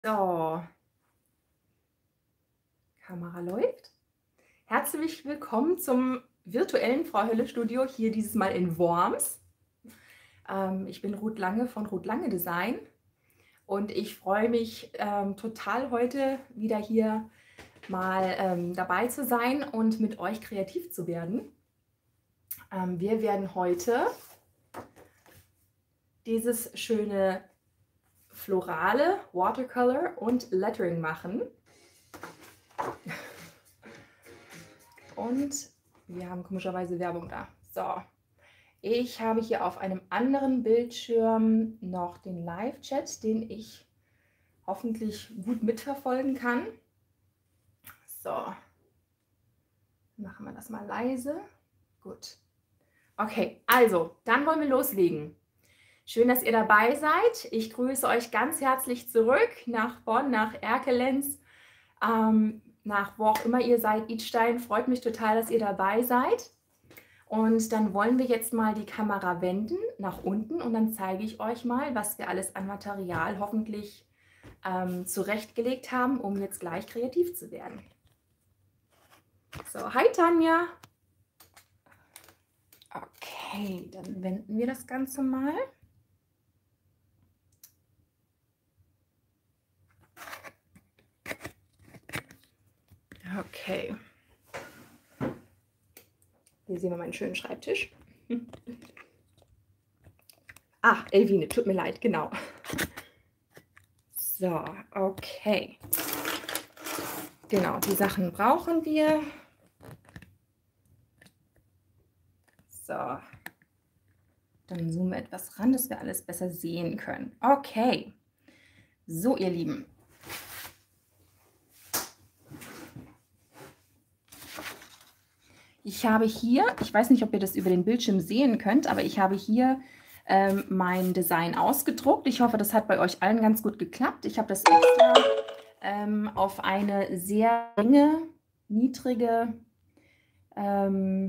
So, Kamera läuft. Herzlich willkommen zum virtuellen Frau Hölle Studio, hier dieses Mal in Worms. Ich bin Ruth Lange von Ruth Lange Design und ich freue mich total heute wieder hier mal dabei zu sein und mit euch kreativ zu werden. Wir werden heute dieses schöne florale Watercolor und Lettering machen. Und wir haben komischerweise Werbung da. So, ich habe hier auf einem anderen Bildschirm noch den Live-Chat, den ich hoffentlich gut mitverfolgen kann. So, machen wir das mal leise. Gut. Okay, also, dann wollen wir loslegen. Schön, dass ihr dabei seid. Ich grüße euch ganz herzlich zurück nach Bonn, nach Erkelenz, nach wo auch immer ihr seid, Idstein. Freut mich total, dass ihr dabei seid. Und dann wollen wir jetzt mal die Kamera wenden nach unten und dann zeige ich euch mal, was wir alles an Material hoffentlich zurechtgelegt haben, um jetzt gleich kreativ zu werden. So, hi Tanja. Okay, dann wenden wir das Ganze mal. Okay. Hier sehen wir meinen schönen Schreibtisch. Ah, Elvine, tut mir leid, genau. So, okay. Genau, die Sachen brauchen wir. So. Dann zoomen wir etwas ran, dass wir alles besser sehen können. Okay. So, ihr Lieben. Ich habe hier, ich weiß nicht, ob ihr das über den Bildschirm sehen könnt, aber ich habe hier mein Design ausgedruckt. Ich hoffe, das hat bei euch allen ganz gut geklappt. Ich habe das extra auf eine sehr enge, niedrige, ja,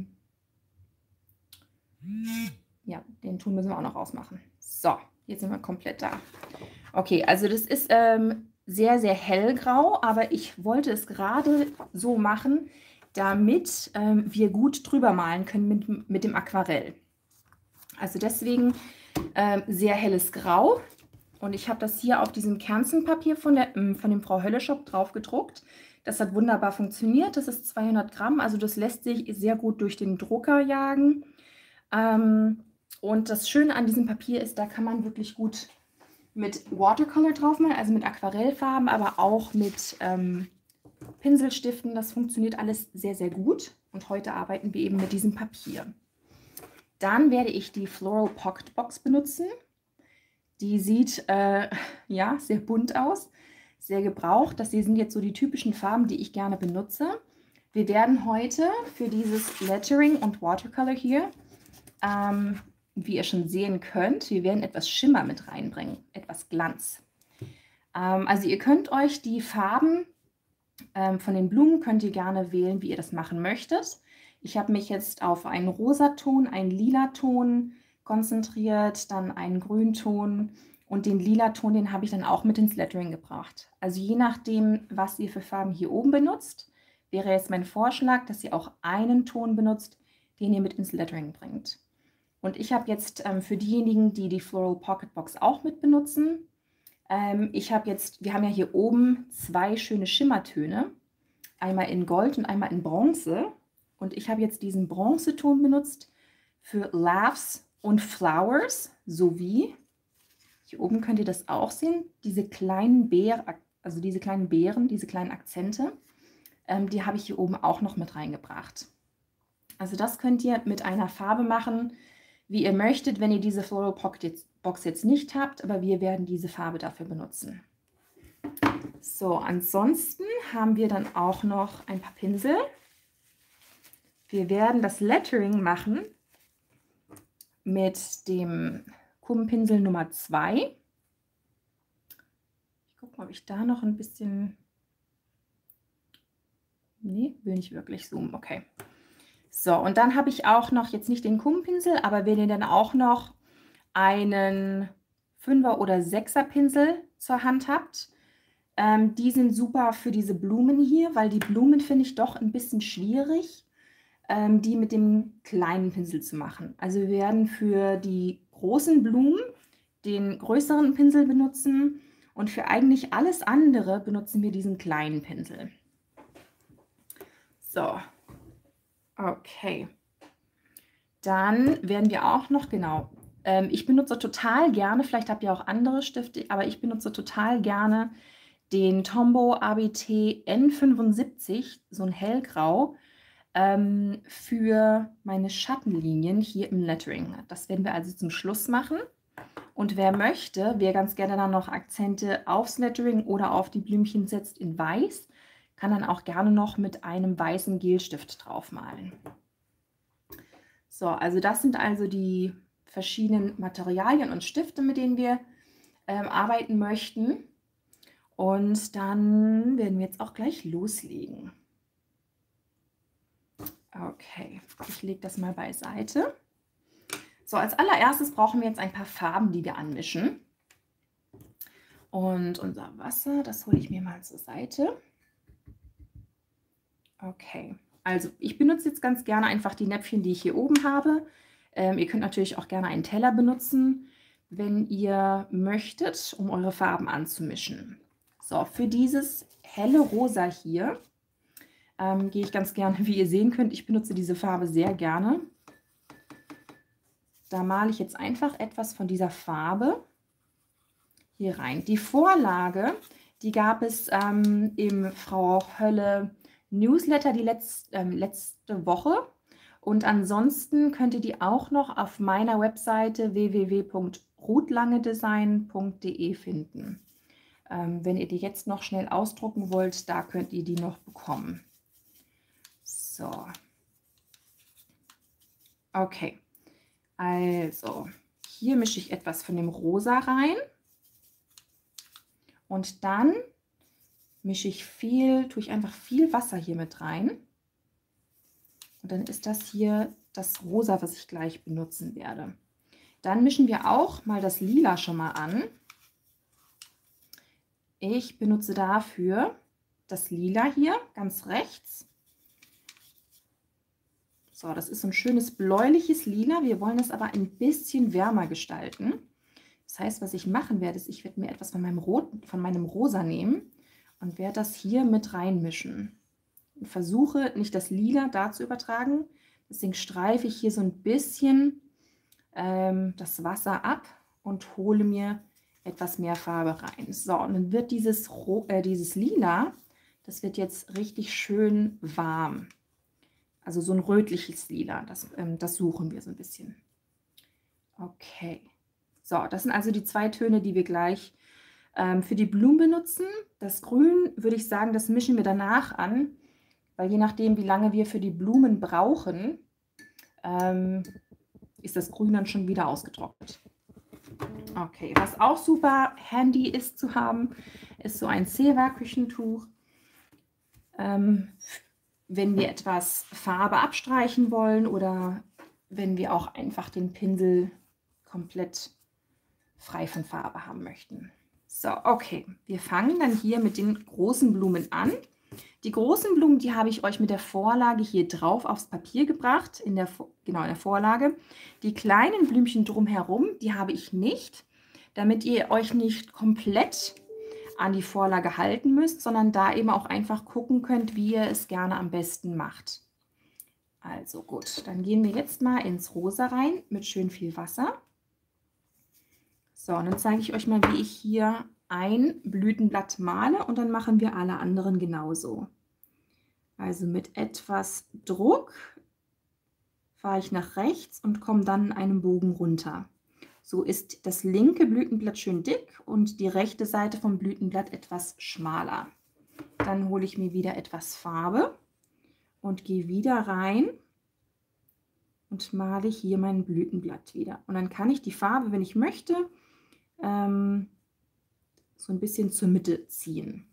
den Ton müssen wir auch noch ausmachen. So, jetzt sind wir komplett da. Okay, also das ist sehr, sehr hellgrau, aber ich wollte es gerade so machen, damit wir gut drüber malen können mit dem Aquarell. Also deswegen sehr helles Grau. Und ich habe das hier auf diesem Kernzenpapier von dem Frau Hölle Shop drauf gedruckt. Das hat wunderbar funktioniert. Das ist 200 Gramm, also das lässt sich sehr gut durch den Drucker jagen. Und das Schöne an diesem Papier ist, da kann man wirklich gut mit Watercolor drauf malen, also mit Aquarellfarben, aber auch mit Pinselstiften. Das funktioniert alles sehr, sehr gut. Und heute arbeiten wir eben mit diesem Papier. Dann werde ich die Floral Pocket Box benutzen. Die sieht ja, sehr bunt aus, sehr gebraucht. Das hier sind jetzt so die typischen Farben, die ich gerne benutze. Wir werden heute für dieses Lettering und Watercolor hier, wie ihr schon sehen könnt, wir werden etwas Schimmer mit reinbringen, etwas Glanz. Also ihr könnt euch die Farben von den Blumen könnt ihr gerne wählen, wie ihr das machen möchtet. Ich habe mich jetzt auf einen Rosaton, einen Lilaton konzentriert, dann einen Grünton und den Lilaton, den habe ich dann auch mit ins Lettering gebracht. Also je nachdem, was ihr für Farben hier oben benutzt, wäre jetzt mein Vorschlag, dass ihr auch einen Ton benutzt, den ihr mit ins Lettering bringt. Und ich habe jetzt für diejenigen, die die Floral Pocket Box auch mit benutzen, wir haben ja hier oben zwei schöne Schimmertöne, einmal in Gold und einmal in Bronze. Und ich habe jetzt diesen Bronzeton benutzt für Laughs und Flowers, sowie, hier oben könnt ihr das auch sehen, diese kleinen Beeren, diese kleinen Akzente, die habe ich hier oben auch noch mit reingebracht. Also das könnt ihr mit einer Farbe machen, wie ihr möchtet, wenn ihr diese Floral Pocket Box jetzt nicht habt, aber wir werden diese Farbe dafür benutzen. So, ansonsten haben wir dann auch noch ein paar Pinsel. Wir werden das Lettering machen mit dem Kubenpinsel Nummer 2. Ich gucke mal, ob ich da noch ein bisschen... Nee, will nicht wirklich zoomen. Okay. So, und dann habe ich auch noch, jetzt nicht den Kubenpinsel, aber wenn ihr dann auch noch einen 5er oder 6er Pinsel zur Hand habt, Die sind super für diese Blumen hier, weil die Blumen finde ich doch ein bisschen schwierig, die mit dem kleinen Pinsel zu machen. Also wir werden für die großen Blumen den größeren Pinsel benutzen und für eigentlich alles andere benutzen wir diesen kleinen Pinsel. So, okay. Dann werden wir auch noch, genau, ich benutze total gerne, vielleicht habt ihr auch andere Stifte, aber ich benutze total gerne den Tombow ABT N75, so ein hellgrau, für meine Schattenlinien hier im Lettering. Das werden wir also zum Schluss machen. Und wer möchte, wer ganz gerne dann noch Akzente aufs Lettering oder auf die Blümchen setzt in weiß, kann dann auch gerne noch mit einem weißen Gelstift draufmalen. So, also das sind also die verschiedenen Materialien und Stifte, mit denen wir arbeiten möchten. Und dann werden wir jetzt auch gleich loslegen. Okay, ich lege das mal beiseite. So, als allererstes brauchen wir jetzt ein paar Farben, die wir anmischen. Und unser Wasser, das hole ich mir mal zur Seite. Okay, also ich benutze jetzt ganz gerne einfach die Näpfchen, die ich hier oben habe. Ihr könnt natürlich auch gerne einen Teller benutzen, wenn ihr möchtet, um eure Farben anzumischen. So, für dieses helle Rosa hier gehe ich ganz gerne, wie ihr sehen könnt, ich benutze diese Farbe sehr gerne. Da male ich jetzt einfach etwas von dieser Farbe hier rein. Die Vorlage, die gab es im Frau Hölle Newsletter die letzte Woche. Und ansonsten könnt ihr die auch noch auf meiner Webseite www.ruthlangedesign.de finden. Wenn ihr die jetzt noch schnell ausdrucken wollt, da könnt ihr die noch bekommen. So. Okay. Also, hier mische ich etwas von dem Rosa rein. Und dann mische ich tue ich einfach viel Wasser hier mit rein. Und dann ist das hier das Rosa, was ich gleich benutzen werde. Dann mischen wir auch mal das Lila schon mal an. Ich benutze dafür das Lila hier ganz rechts. So, das ist so ein schönes bläuliches Lila. Wir wollen das aber ein bisschen wärmer gestalten. Das heißt, was ich machen werde, ist, ich werde mir etwas von meinem Rosa nehmen und werde das hier mit reinmischen. Und versuche nicht das Lila da zu übertragen. Deswegen streife ich hier so ein bisschen das Wasser ab und hole mir etwas mehr Farbe rein. So, und dann wird dieses Lila, das wird jetzt richtig schön warm. Also so ein rötliches Lila, das suchen wir so ein bisschen. Okay, so, das sind also die zwei Töne, die wir gleich für die Blumen benutzen. Das Grün, würde ich sagen, das mischen wir danach an, weil je nachdem, wie lange wir für die Blumen brauchen, ist das Grün dann schon wieder ausgetrocknet. Okay, was auch super handy ist zu haben, ist so ein Zewa-Küchentuch. Wenn wir etwas Farbe abstreichen wollen oder wenn wir auch einfach den Pinsel komplett frei von Farbe haben möchten. So, okay, wir fangen dann hier mit den großen Blumen an. Die großen Blumen, die habe ich euch mit der Vorlage hier drauf aufs Papier gebracht, in der Vorlage. Die kleinen Blümchen drumherum, die habe ich nicht, damit ihr euch nicht komplett an die Vorlage halten müsst, sondern da eben auch einfach gucken könnt, wie ihr es gerne am besten macht. Also gut, dann gehen wir jetzt mal ins Rosa rein mit schön viel Wasser. So, und dann zeige ich euch mal, wie ich hier ein Blütenblatt male und dann machen wir alle anderen genauso. Also mit etwas Druck fahre ich nach rechts und komme dann in einem Bogen runter. So ist das linke Blütenblatt schön dick und die rechte Seite vom Blütenblatt etwas schmaler. Dann hole ich mir wieder etwas Farbe und gehe wieder rein und male hier mein Blütenblatt wieder. Und dann kann ich die Farbe, wenn ich möchte, so ein bisschen zur Mitte ziehen.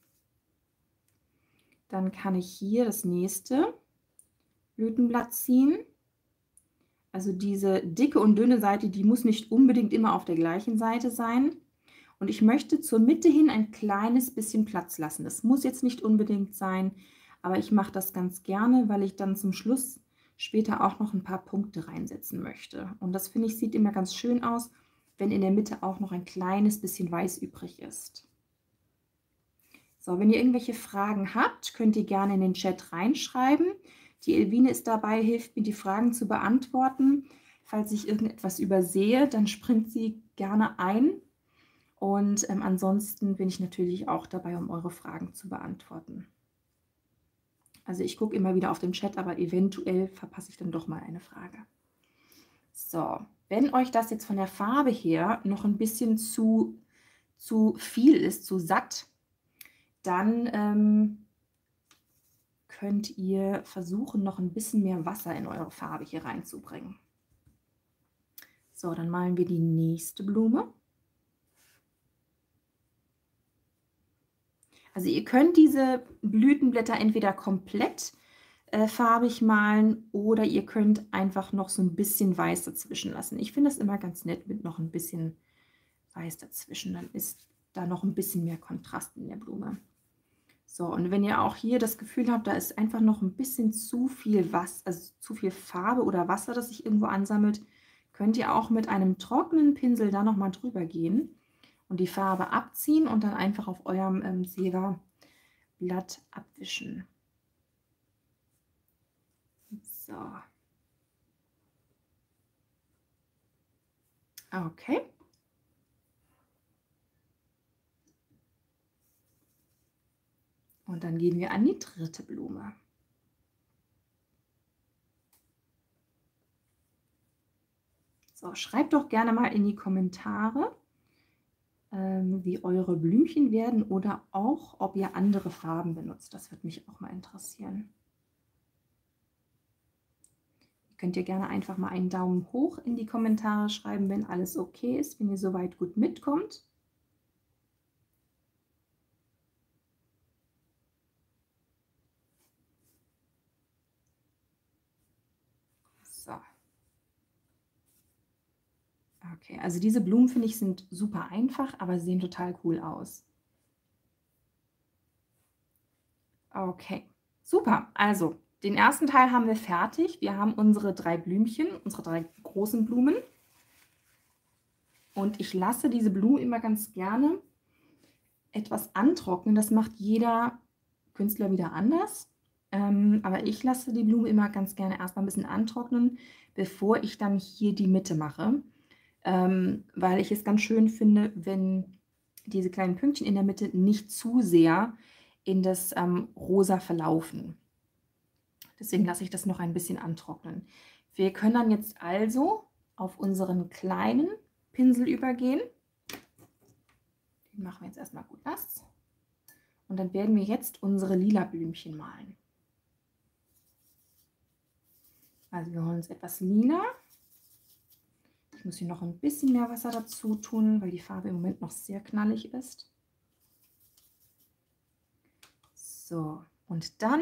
Dann kann ich hier das nächste Blütenblatt ziehen. Also diese dicke und dünne Seite, die muss nicht unbedingt immer auf der gleichen Seite sein. Und ich möchte zur Mitte hin ein kleines bisschen Platz lassen. Das muss jetzt nicht unbedingt sein, aber ich mache das ganz gerne, weil ich dann zum Schluss später auch noch ein paar Punkte reinsetzen möchte. Und das, finde ich, sieht immer ganz schön aus, wenn in der Mitte auch noch ein kleines bisschen weiß übrig ist. So, wenn ihr irgendwelche Fragen habt, könnt ihr gerne in den Chat reinschreiben. Die Elvine ist dabei, hilft mir, die Fragen zu beantworten. Falls ich irgendetwas übersehe, dann springt sie gerne ein. Und ansonsten bin ich natürlich auch dabei, um eure Fragen zu beantworten. Also ich gucke immer wieder auf den Chat, aber eventuell verpasse ich dann doch mal eine Frage. So, wenn euch das jetzt von der Farbe her noch ein bisschen zu viel ist, zu satt, dann könnt ihr versuchen, noch ein bisschen mehr Wasser in eure Farbe hier reinzubringen. So, dann malen wir die nächste Blume. Also ihr könnt diese Blütenblätter entweder komplett farbig malen oder ihr könnt einfach noch so ein bisschen Weiß dazwischen lassen. Ich finde das immer ganz nett mit noch ein bisschen Weiß dazwischen. Dann ist da noch ein bisschen mehr Kontrast in der Blume. So, und wenn ihr auch hier das Gefühl habt, da ist einfach noch ein bisschen zu viel Wasser, also zu viel Farbe oder Wasser, das sich irgendwo ansammelt, könnt ihr auch mit einem trockenen Pinsel da nochmal drüber gehen und die Farbe abziehen und dann einfach auf eurem Zewa-Blatt abwischen. So. Okay. Und dann gehen wir an die dritte Blume. So, schreibt doch gerne mal in die Kommentare, wie eure Blümchen werden oder auch, ob ihr andere Farben benutzt. Das würde mich auch mal interessieren. Ihr könnt ihr gerne einfach mal einen Daumen hoch in die Kommentare schreiben, wenn alles okay ist, wenn ihr soweit gut mitkommt. So. Okay, also diese Blumen, finde ich, sind super einfach, aber sehen total cool aus. Okay, super. Also, den ersten Teil haben wir fertig. Wir haben unsere 3 Blümchen, unsere 3 großen Blumen. Und ich lasse diese Blumen immer ganz gerne etwas antrocknen. Das macht jeder Künstler wieder anders. Aber ich lasse die Blume immer ganz gerne erstmal ein bisschen antrocknen, bevor ich dann hier die Mitte mache. Weil ich es ganz schön finde, wenn diese kleinen Pünktchen in der Mitte nicht zu sehr in das Rosa verlaufen. Deswegen lasse ich das noch ein bisschen antrocknen. Wir können dann jetzt also auf unseren kleinen Pinsel übergehen. Den machen wir jetzt erstmal gut nass. Und dann werden wir jetzt unsere lila Blümchen malen. Also wir holen uns etwas lila. Ich muss hier noch ein bisschen mehr Wasser dazu tun, weil die Farbe im Moment noch sehr knallig ist. So, und dann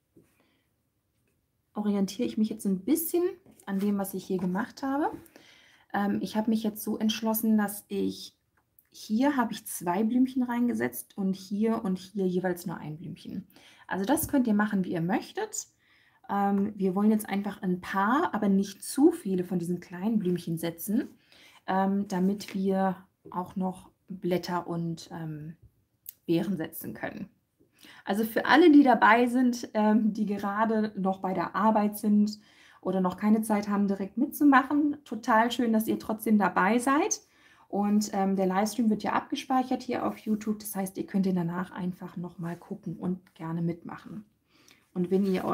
orientiere ich mich jetzt ein bisschen an dem, was ich hier gemacht habe. Ich habe mich jetzt so entschlossen, dass hier habe ich 2 Blümchen reingesetzt und hier jeweils nur ein Blümchen. Also das könnt ihr machen, wie ihr möchtet. Wir wollen jetzt einfach ein paar, aber nicht zu viele von diesen kleinen Blümchen setzen, damit wir auch noch Blätter und Beeren setzen können. Also für alle, die dabei sind, die gerade noch bei der Arbeit sind oder noch keine Zeit haben, direkt mitzumachen, total schön, dass ihr trotzdem dabei seid. Und der Livestream wird ja abgespeichert hier auf YouTube. Das heißt, ihr könnt ihn danach einfach nochmal gucken und gerne mitmachen. Und wenn ihr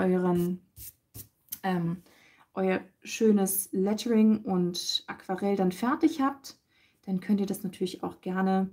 euer schönes Lettering und Aquarell dann fertig habt, dann könnt ihr das natürlich auch gerne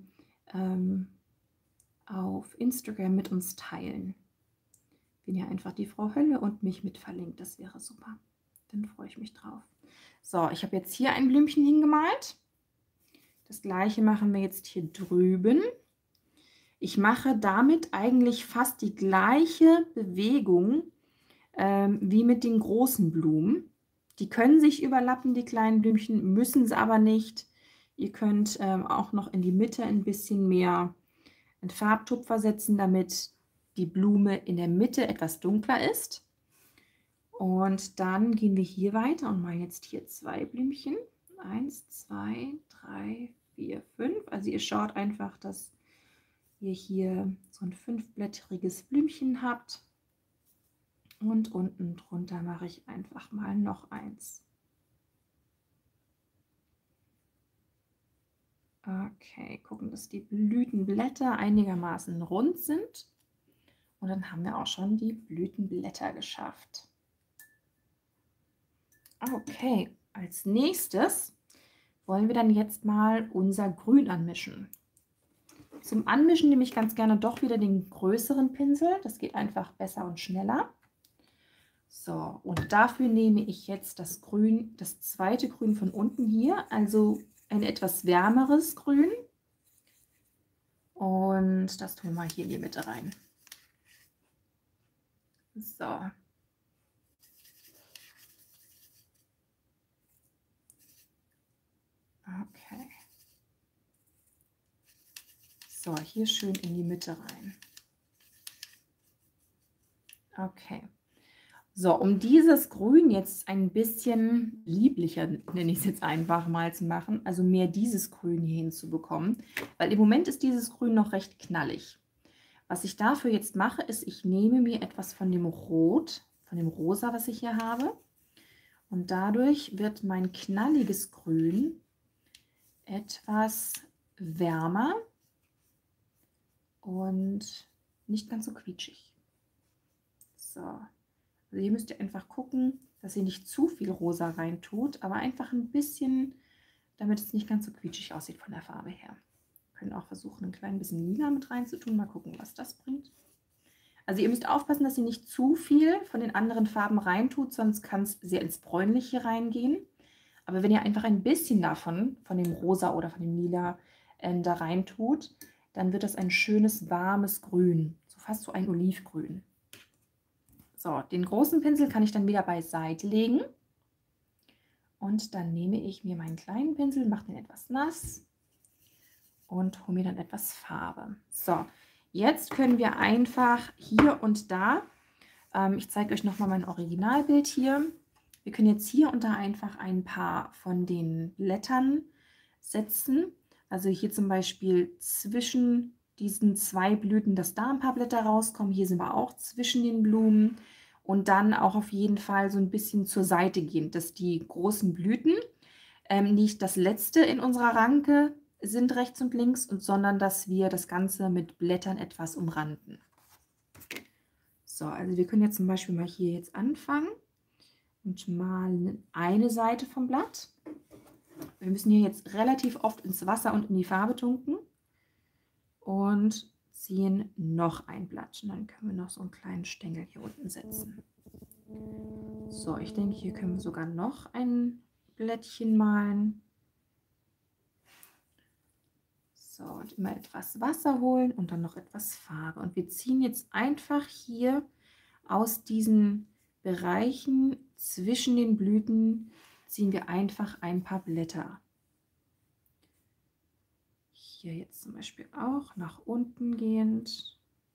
auf Instagram mit uns teilen. Wenn ihr einfach die Frau Hölle und mich mit verlinkt, das wäre super. Dann freue ich mich drauf. So, ich habe jetzt hier ein Blümchen hingemalt. Das gleiche machen wir jetzt hier drüben. Ich mache damit eigentlich fast die gleiche Bewegung wie mit den großen Blumen. Die können sich überlappen, die kleinen Blümchen, müssen es aber nicht. Ihr könnt auch noch in die Mitte ein bisschen mehr einen Farbtupfer setzen, damit die Blume in der Mitte etwas dunkler ist. Und dann gehen wir hier weiter und malen jetzt hier 2 Blümchen. 1, 2, 3, 4, 5. Also ihr schaut einfach, dass ihr hier so ein 5-blättriges Blümchen habt. Und unten drunter mache ich einfach mal noch eins. Okay, gucken, dass die Blütenblätter einigermaßen rund sind. Und dann haben wir auch schon die Blütenblätter geschafft. Okay, als nächstes wollen wir dann jetzt mal unser Grün anmischen. Zum Anmischen nehme ich ganz gerne doch wieder den größeren Pinsel. Das geht einfach besser und schneller. So, und dafür nehme ich jetzt das Grün, das zweite Grün von unten hier, also ein etwas wärmeres Grün. Und das tun wir mal hier in die Mitte rein. So. Okay. So, hier schön in die Mitte rein. Okay. So, um dieses Grün jetzt ein bisschen lieblicher, nenne ich es jetzt einfach mal, zu machen, also mehr dieses Grün hier hinzubekommen, weil im Moment ist dieses Grün noch recht knallig. Was ich dafür jetzt mache, ist, ich nehme mir etwas von dem Rot, von dem Rosa, was ich hier habe, und dadurch wird mein knalliges Grün etwas wärmer und nicht ganz so quietschig. So. Also hier müsst ihr einfach gucken, dass ihr nicht zu viel Rosa rein tut, aber einfach ein bisschen, damit es nicht ganz so quietschig aussieht von der Farbe her. Wir können auch versuchen, ein klein bisschen Lila mit reinzutun. Mal gucken, was das bringt. Also ihr müsst aufpassen, dass ihr nicht zu viel von den anderen Farben reintut, sonst kann es sehr ins Bräunliche reingehen. Aber wenn ihr einfach ein bisschen davon, von dem Rosa oder von dem Lila da reintut, dann wird das ein schönes, warmes Grün. So fast so ein Olivgrün. So, den großen Pinsel kann ich dann wieder beiseite legen. Und dann nehme ich mir meinen kleinen Pinsel, mache den etwas nass und hole mir dann etwas Farbe. So, jetzt können wir einfach hier und da, ich zeige euch nochmal mein Originalbild hier. Wir können jetzt hier und da einfach ein paar von den Blättern setzen. Also hier zum Beispiel zwischen diesen 2 Blüten, dass da ein paar Blätter rauskommen. Hier sind wir auch zwischen den Blumen. Und dann auch auf jeden Fall so ein bisschen zur Seite gehen, dass die großen Blüten nicht das letzte in unserer Ranke sind rechts und links, sondern dass wir das Ganze mit Blättern etwas umranden. So, also wir können jetzt zum Beispiel mal hier jetzt anfangen und malen eine Seite vom Blatt. Wir müssen hier jetzt relativ oft ins Wasser und in die Farbe tunken und ziehen noch ein Blatt. Und dann können wir noch so einen kleinen Stängel hier unten setzen. So, ich denke, hier können wir sogar noch ein Blättchen malen. So, und immer etwas Wasser holen und dann noch etwas Farbe. Und wir ziehen jetzt einfach hier aus diesen Bereichen zwischen den Blüten, ziehen wir einfach ein paar Blätter. Hier jetzt zum Beispiel auch nach unten gehend.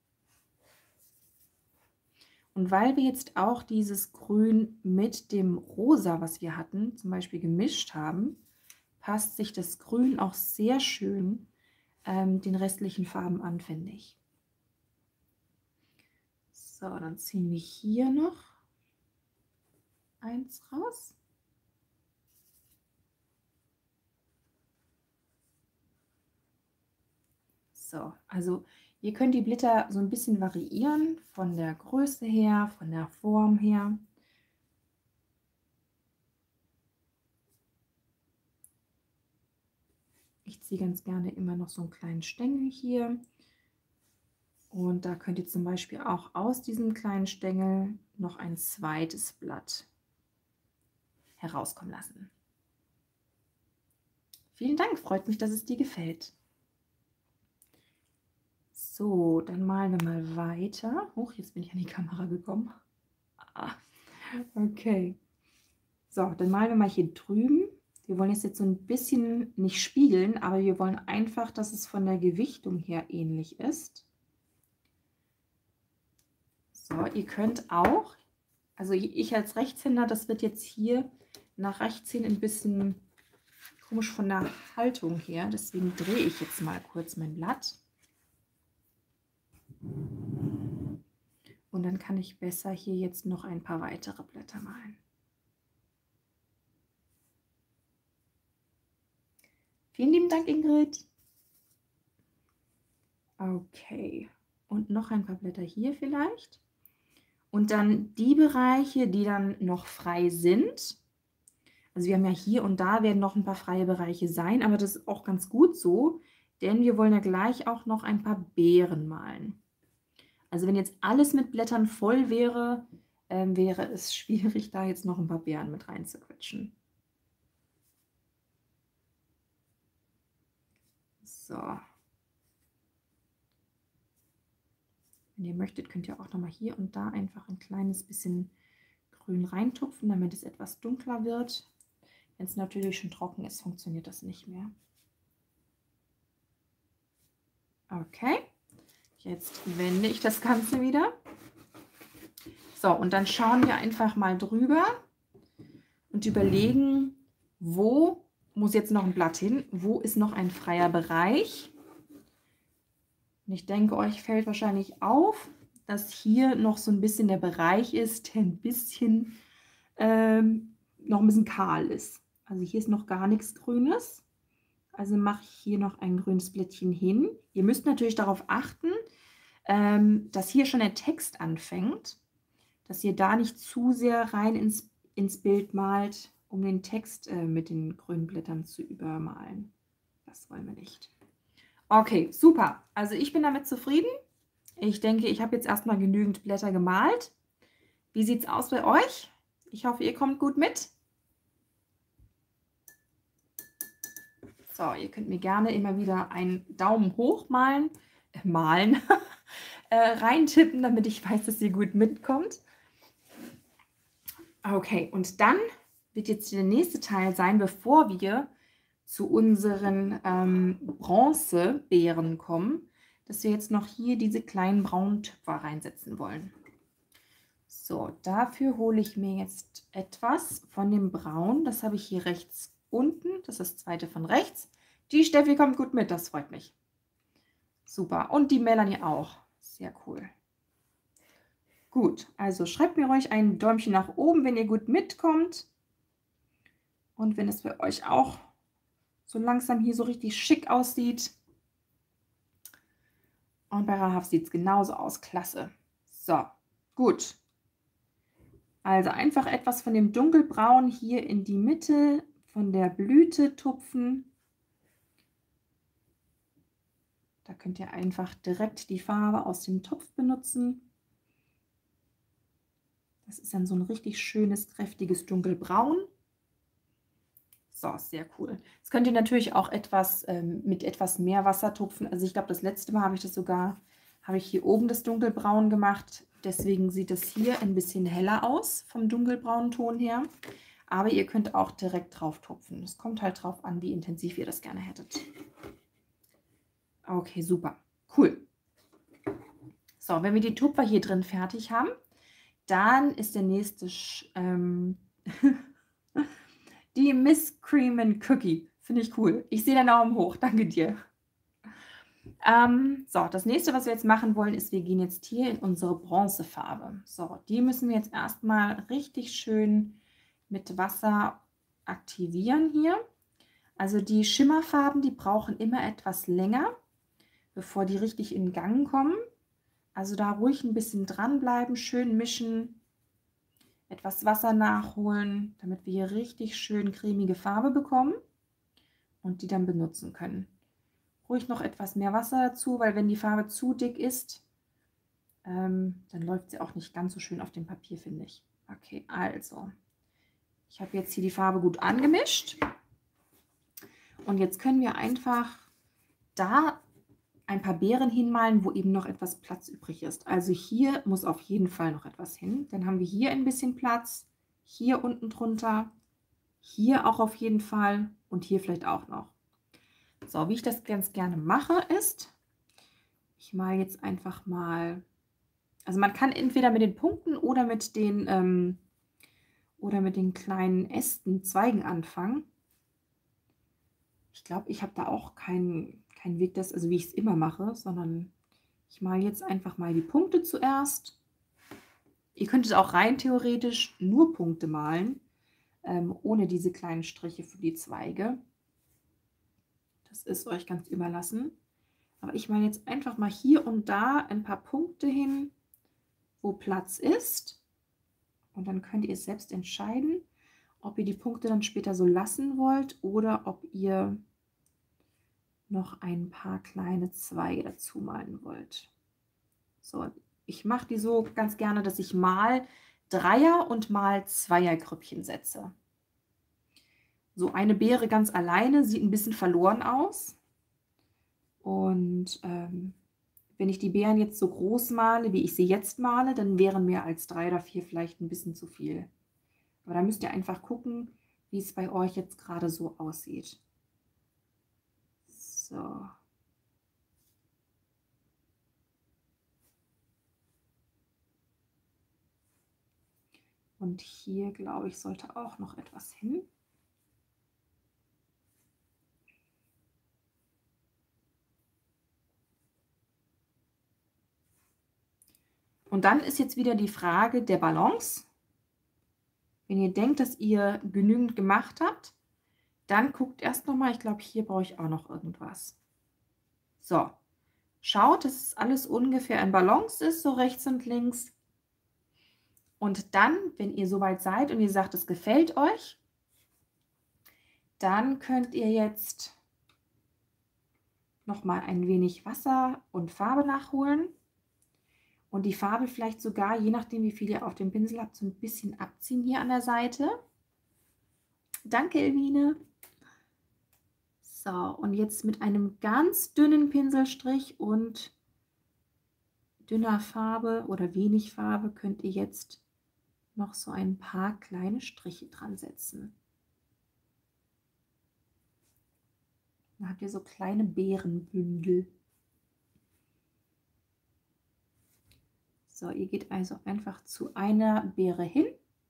Und weil wir jetzt auch dieses Grün mit dem Rosa, was wir hatten, zum Beispiel gemischt haben, passt sich das Grün auch sehr schön den restlichen Farben an, finde ich. So, dann ziehen wir hier noch eins raus. So, also ihr könnt die Blätter so ein bisschen variieren von der Größe her, von der Form her. Ich ziehe ganz gerne immer noch so einen kleinen Stängel hier. Und da könnt ihr zum Beispiel auch aus diesem kleinen Stängel noch ein zweites Blatt herauskommen lassen. Vielen Dank, freut mich, dass es dir gefällt. So, dann malen wir mal weiter. Huch, jetzt bin ich an die Kamera gekommen. Ah, okay. So, dann malen wir mal hier drüben Wir wollen es jetzt so ein bisschen nicht spiegeln, aber wir wollen einfach, dass es von der Gewichtung her ähnlich ist. So, ihr könnt auch, also ich als Rechtshänder, das wird jetzt hier nach rechts hin ein bisschen komisch von der Haltung her. Deswegen drehe ich jetzt mal kurz mein Blatt. Und dann kann ich besser hier jetzt noch ein paar weitere Blätter malen. Vielen lieben Dank, Ingrid. Okay, und noch ein paar Blätter hier vielleicht. Und dann die Bereiche, die dann noch frei sind. Also wir haben ja hier und da werden noch ein paar freie Bereiche sein, aber das ist auch ganz gut so, denn wir wollen ja gleich auch noch ein paar Beeren malen. Also wenn jetzt alles mit Blättern voll wäre, wäre es schwierig, da jetzt noch ein paar Beeren mit reinzuquetschen. So. Wenn ihr möchtet, könnt ihr auch noch mal hier und da einfach ein kleines bisschen Grün reintupfen, damit es etwas dunkler wird. Wenn es natürlich schon trocken ist, funktioniert das nicht mehr. Okay, jetzt wende ich das Ganze wieder. So, und dann schauen wir einfach mal drüber und überlegen, wo muss jetzt noch ein Blatt hin, wo ist noch ein freier Bereich. Und ich denke, euch fällt wahrscheinlich auf, dass hier noch so ein bisschen der Bereich ist, der ein bisschen noch ein bisschen kahl ist. Also hier ist noch gar nichts Grünes. Also mache ich hier noch ein grünes Blättchen hin. Ihr müsst natürlich darauf achten, dass hier schon der Text anfängt, dass ihr da nicht zu sehr rein ins Bild malt, um den Text mit den grünen Blättern zu übermalen. Das wollen wir nicht. Okay, super. Also ich bin damit zufrieden. Ich denke, ich habe jetzt erstmal genügend Blätter gemalt. Wie sieht es aus bei euch? Ich hoffe, ihr kommt gut mit. So, ihr könnt mir gerne immer wieder einen Daumen hoch reintippen, damit ich weiß, dass ihr gut mitkommt. Okay, und dann wird jetzt der nächste Teil sein, bevor wir zu unseren Bronzebeeren kommen, dass wir jetzt noch hier diese kleinen braunen Tüpfer reinsetzen wollen. So, dafür hole ich mir jetzt etwas von dem Braun. Das habe ich hier rechts unten. Das ist das zweite von rechts. Die Steffi kommt gut mit, das freut mich. Super. Und die Melanie auch. Sehr cool. Gut, also schreibt mir ruhig ein Däumchen nach oben, wenn ihr gut mitkommt. Und wenn es für euch auch so langsam hier so richtig schick aussieht. Und bei Rahaf sieht es genauso aus. Klasse. So, gut. Also einfach etwas von dem Dunkelbraun hier in die Mitte von der Blüte tupfen. Da könnt ihr einfach direkt die Farbe aus dem Topf benutzen. Das ist dann so ein richtig schönes, kräftiges Dunkelbraun. So, sehr cool. Jetzt könnt ihr natürlich auch etwas mit etwas mehr Wasser tupfen. Also ich glaube, das letzte Mal habe ich hier oben das Dunkelbraun gemacht. Deswegen sieht es hier ein bisschen heller aus vom dunkelbraunen Ton her. Aber ihr könnt auch direkt drauf tupfen. Es kommt halt drauf an, wie intensiv ihr das gerne hättet. Okay, super. Cool. So, wenn wir die Tupfer hier drin fertig haben, dann ist der nächste die Miss Cream and Cookie. Finde ich cool. Ich sehe deinen Daumen hoch. Danke dir. So, das nächste, was wir jetzt machen wollen, ist, wir gehen jetzt hier in unsere Bronzefarbe. So, die müssen wir jetzt erstmal richtig schön mit Wasser aktivieren hier. Also die Schimmerfarben, die brauchen immer etwas länger, bevor die richtig in Gang kommen. Also da ruhig ein bisschen dranbleiben, schön mischen, etwas Wasser nachholen, damit wir hier richtig schön cremige Farbe bekommen und die dann benutzen können. Ruhig noch etwas mehr Wasser dazu, weil wenn die Farbe zu dick ist, dann läuft sie auch nicht ganz so schön auf dem Papier, finde ich. Okay, also, ich habe jetzt hier die Farbe gut angemischt und jetzt können wir einfach da ein paar Beeren hinmalen, wo eben noch etwas Platz übrig ist. Also hier muss auf jeden Fall noch etwas hin. Dann haben wir hier ein bisschen Platz, hier unten drunter, Hier auch auf jeden Fall und hier vielleicht auch noch. So, wie ich das ganz gerne mache, ist, ich male jetzt einfach mal, also man kann entweder mit den Punkten oder mit den kleinen Ästen, Zweigen anfangen. Ich glaube, ich habe da auch keinen Weg, also wie ich es immer mache, sondern ich male jetzt einfach mal die Punkte zuerst. Ihr könntet auch rein theoretisch nur Punkte malen, ohne diese kleinen Striche für die Zweige. Das ist euch ganz überlassen. Aber ich male jetzt einfach mal hier und da ein paar Punkte hin, wo Platz ist. Und dann könnt ihr es selbst entscheiden, ob ihr die Punkte dann später so lassen wollt oder ob ihr noch ein paar kleine Zweige dazu malen wollt. So, ich mache die so ganz gerne, dass ich mal Dreier- und mal Zweiergrüppchen setze. So eine Beere ganz alleine sieht ein bisschen verloren aus. Und wenn ich die Beeren jetzt so groß male, wie ich sie jetzt male, dann wären mehr als 3 oder 4 vielleicht ein bisschen zu viel. Aber da müsst ihr einfach gucken, wie es bei euch jetzt gerade so aussieht. So. Und hier, glaube ich, sollte auch noch etwas hin. Und dann ist jetzt wieder die Frage der Balance. Wenn ihr denkt, dass ihr genügend gemacht habt, dann guckt erst noch mal, ich glaube, hier brauche ich auch noch irgendwas. So, schaut, dass es alles ungefähr in Balance ist, so rechts und links. Und dann, wenn ihr soweit seid und ihr sagt, es gefällt euch, dann könnt ihr jetzt noch mal ein wenig Wasser und Farbe nachholen. Und die Farbe vielleicht sogar, je nachdem wie viel ihr auf dem Pinsel habt, so ein bisschen abziehen hier an der Seite. Danke, Elvine. So, und jetzt mit einem ganz dünnen Pinselstrich und dünner Farbe oder wenig Farbe könnt ihr jetzt noch so ein paar kleine Striche dran setzen. Dann habt ihr so kleine Beerenbündel. So, ihr geht also einfach zu einer Beere hin.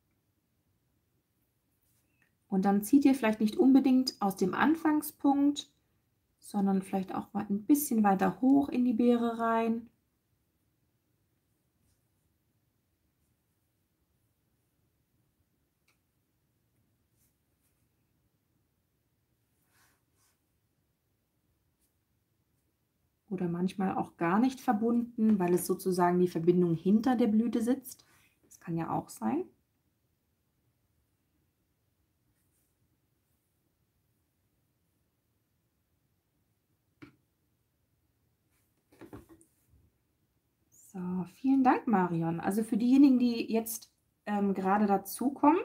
Und dann zieht ihr vielleicht nicht unbedingt aus dem Anfangspunkt, sondern vielleicht auch mal ein bisschen weiter hoch in die Beere rein. Oder manchmal auch gar nicht verbunden, weil es sozusagen die Verbindung hinter der Blüte sitzt. Das kann ja auch sein. So, vielen Dank, Marion. Also für diejenigen, die jetzt gerade dazukommen,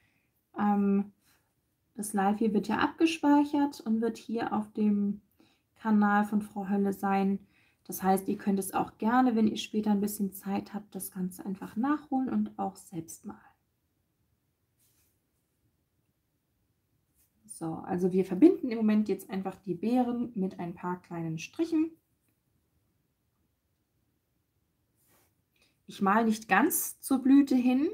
das Live hier wird ja abgespeichert und wird hier auf dem Kanal von Frau Hölle sein. Das heißt, ihr könnt es auch gerne, wenn ihr später ein bisschen Zeit habt, das Ganze einfach nachholen und auch selbst malen. So, also wir verbinden im Moment jetzt einfach die Beeren mit ein paar kleinen Strichen. Ich male nicht ganz zur Blüte hin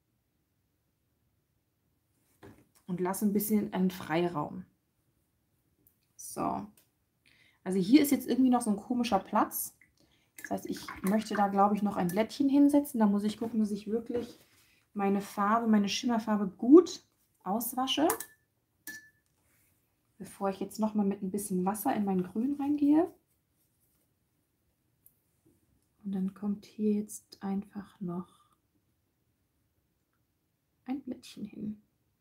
und lasse ein bisschen einen Freiraum. So, also hier ist jetzt irgendwie noch so ein komischer Platz. Das heißt, ich möchte da, glaube ich, noch ein Blättchen hinsetzen. Da muss ich gucken, dass ich wirklich meine Farbe, meine Schimmerfarbe gut auswasche, bevor ich jetzt noch mal mit ein bisschen Wasser in mein Grün reingehe. Und dann kommt hier jetzt einfach noch ein Blättchen hin.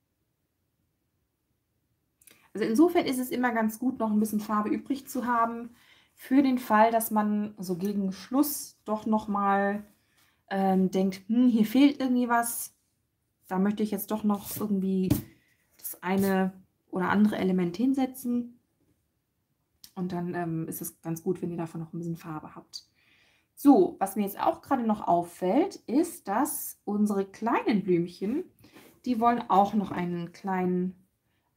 Also insofern ist es immer ganz gut, noch ein bisschen Farbe übrig zu haben, für den Fall, dass man so gegen Schluss doch noch mal denkt, hier fehlt irgendwie was, da möchte ich jetzt doch noch irgendwie das eine oder andere Element hinsetzen. Und dann ist es ganz gut, wenn ihr davon noch ein bisschen Farbe habt. So, was mir jetzt auch gerade noch auffällt, ist, dass unsere kleinen Blümchen, die wollen auch noch einen kleinen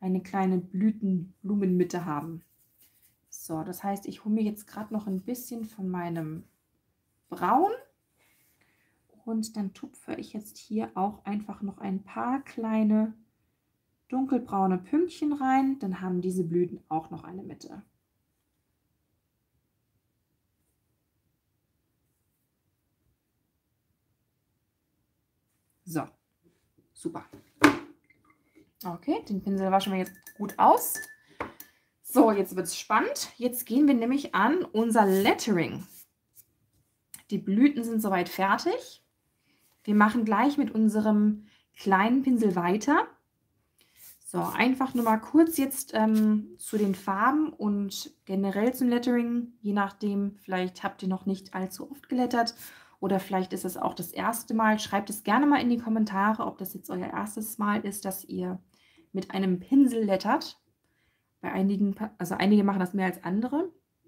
eine kleine Blumenmitte haben. So, das heißt, ich hole mir jetzt gerade noch ein bisschen von meinem Braun und dann tupfe ich jetzt hier auch einfach noch ein paar kleine dunkelbraune Pünktchen rein. Dann haben diese Blüten auch noch eine Mitte. So, super. Okay, den Pinsel waschen wir jetzt gut aus. So, jetzt wird es spannend. Jetzt gehen wir nämlich an unser Lettering. Die Blüten sind soweit fertig. Wir machen gleich mit unserem kleinen Pinsel weiter. So, einfach nur mal kurz jetzt zu den Farben und generell zum Lettering. Je nachdem, vielleicht habt ihr noch nicht allzu oft gelettert oder vielleicht ist es auch das erste Mal. Schreibt es gerne mal in die Kommentare, ob das jetzt euer erstes Mal ist, dass ihr mit einem Pinsel lettert. Bei einigen, also einige machen das mehr als andere.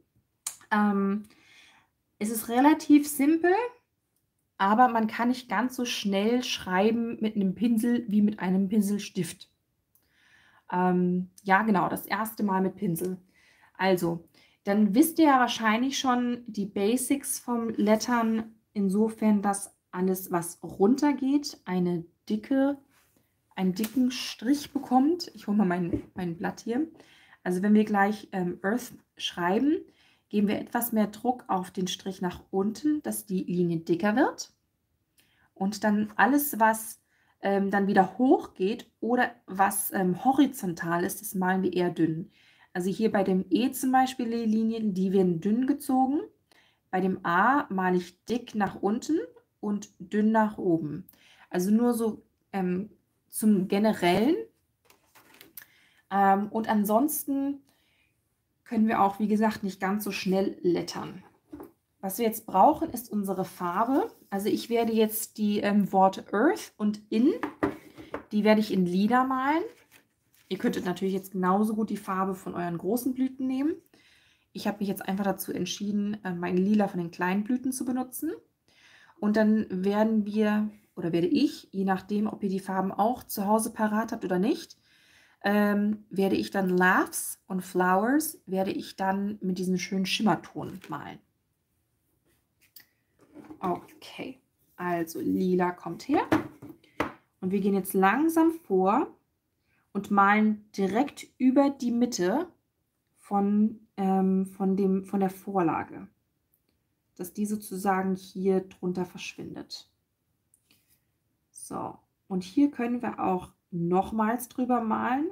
Es ist relativ simpel, aber man kann nicht ganz so schnell schreiben mit einem Pinsel wie mit einem Pinselstift. Ja, genau, das erste Mal mit Pinsel. Also, dann wisst ihr ja wahrscheinlich schon die Basics vom Lettern, insofern, dass alles, was runtergeht, einen dicken Strich bekommt. Ich hole mal mein Blatt hier. Also wenn wir gleich Earth schreiben, geben wir etwas mehr Druck auf den Strich nach unten, dass die Linie dicker wird. Und dann alles, was dann wieder hoch geht oder was horizontal ist, das malen wir eher dünn. Also hier bei dem E zum Beispiel die Linien, die werden dünn gezogen. Bei dem A male ich dick nach unten und dünn nach oben. Also nur so zum Generellen. Und ansonsten können wir auch, wie gesagt, nicht ganz so schnell lettern. Was wir jetzt brauchen, ist unsere Farbe. Also ich werde jetzt die Worte Earth und In, die werde ich in Lila malen. Ihr könntet natürlich jetzt genauso gut die Farbe von euren großen Blüten nehmen. Ich habe mich jetzt einfach dazu entschieden, mein Lila von den kleinen Blüten zu benutzen. Und dann werde ich, je nachdem, ob ihr die Farben auch zu Hause parat habt oder nicht, werde ich dann Laughs und Flowers werde ich dann mit diesem schönen Schimmerton malen. Okay, also Lila kommt her und wir gehen jetzt langsam vor und malen direkt über die Mitte von der Vorlage, dass die sozusagen hier drunter verschwindet. So, und hier können wir auch nochmals drüber malen.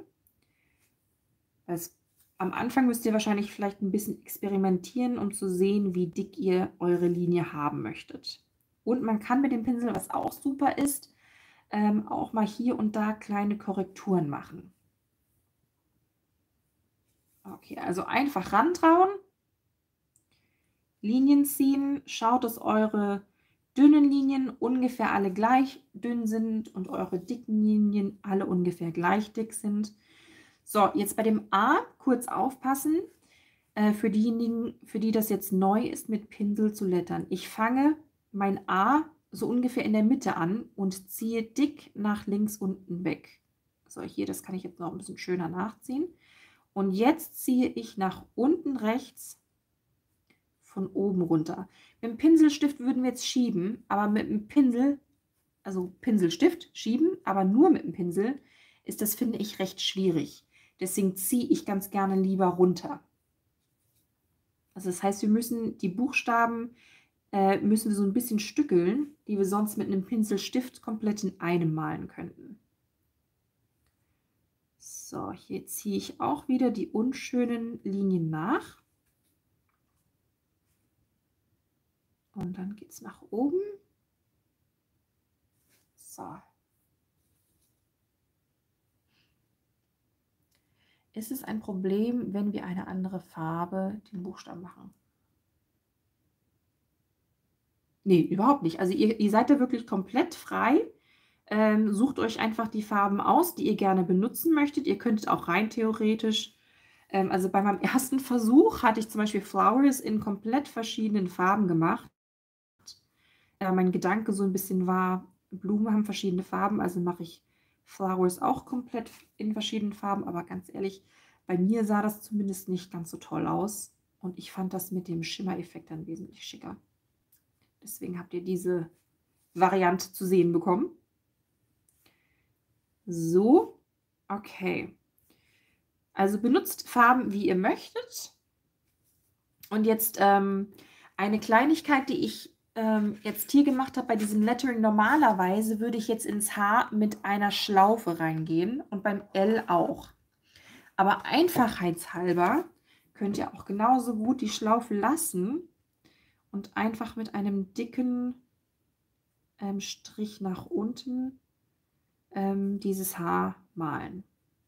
Am Anfang müsst ihr wahrscheinlich vielleicht ein bisschen experimentieren, um zu sehen, wie dick ihr eure Linie haben möchtet. Und man kann mit dem Pinsel, was auch super ist, auch mal hier und da kleine Korrekturen machen. Okay, also einfach rantrauen, Linien ziehen, schaut, dass eure dünnen Linien ungefähr alle gleich dünn sind und eure dicken Linien alle ungefähr gleich dick sind. So, jetzt bei dem A kurz aufpassen, für diejenigen, für die das jetzt neu ist, mit Pinsel zu lettern. Ich fange mein A so ungefähr in der Mitte an und ziehe dick nach links unten weg. So, hier, das kann ich jetzt noch ein bisschen schöner nachziehen. Und jetzt ziehe ich nach unten rechts von oben runter. Mit dem Pinselstift würden wir jetzt schieben, aber mit dem Pinsel, also Pinselstift schieben, aber nur mit dem Pinsel, ist das, finde ich, recht schwierig. Deswegen ziehe ich ganz gerne lieber runter. Also das heißt, wir müssen die Buchstaben müssen wir so ein bisschen stückeln, die wir sonst mit einem Pinselstift komplett in einem malen könnten. So, hier ziehe ich auch wieder die unschönen Linien nach. Und dann geht es nach oben. So. Ist es ein Problem, wenn wir eine andere Farbe den Buchstaben machen? Nee, überhaupt nicht. Also ihr seid da wirklich komplett frei. Sucht euch einfach die Farben aus, die ihr gerne benutzen möchtet. Ihr könntet auch rein theoretisch, also bei meinem ersten Versuch hatte ich zum Beispiel Flowers in komplett verschiedenen Farben gemacht. Mein Gedanke so ein bisschen war, Blumen haben verschiedene Farben, also mache ich Flower ist auch komplett in verschiedenen Farben, aber ganz ehrlich, bei mir sah das zumindest nicht ganz so toll aus. Und ich fand das mit dem Schimmereffekt dann wesentlich schicker. Deswegen habt ihr diese Variante zu sehen bekommen. So, okay. Also benutzt Farben, wie ihr möchtet. Und jetzt eine Kleinigkeit, die ich jetzt hier gemacht habe bei diesem Lettering. Normalerweise würde ich jetzt ins H mit einer Schlaufe reingehen und beim L auch. Aber einfachheitshalber könnt ihr auch genauso gut die Schlaufe lassen und einfach mit einem dicken Strich nach unten dieses Haar malen.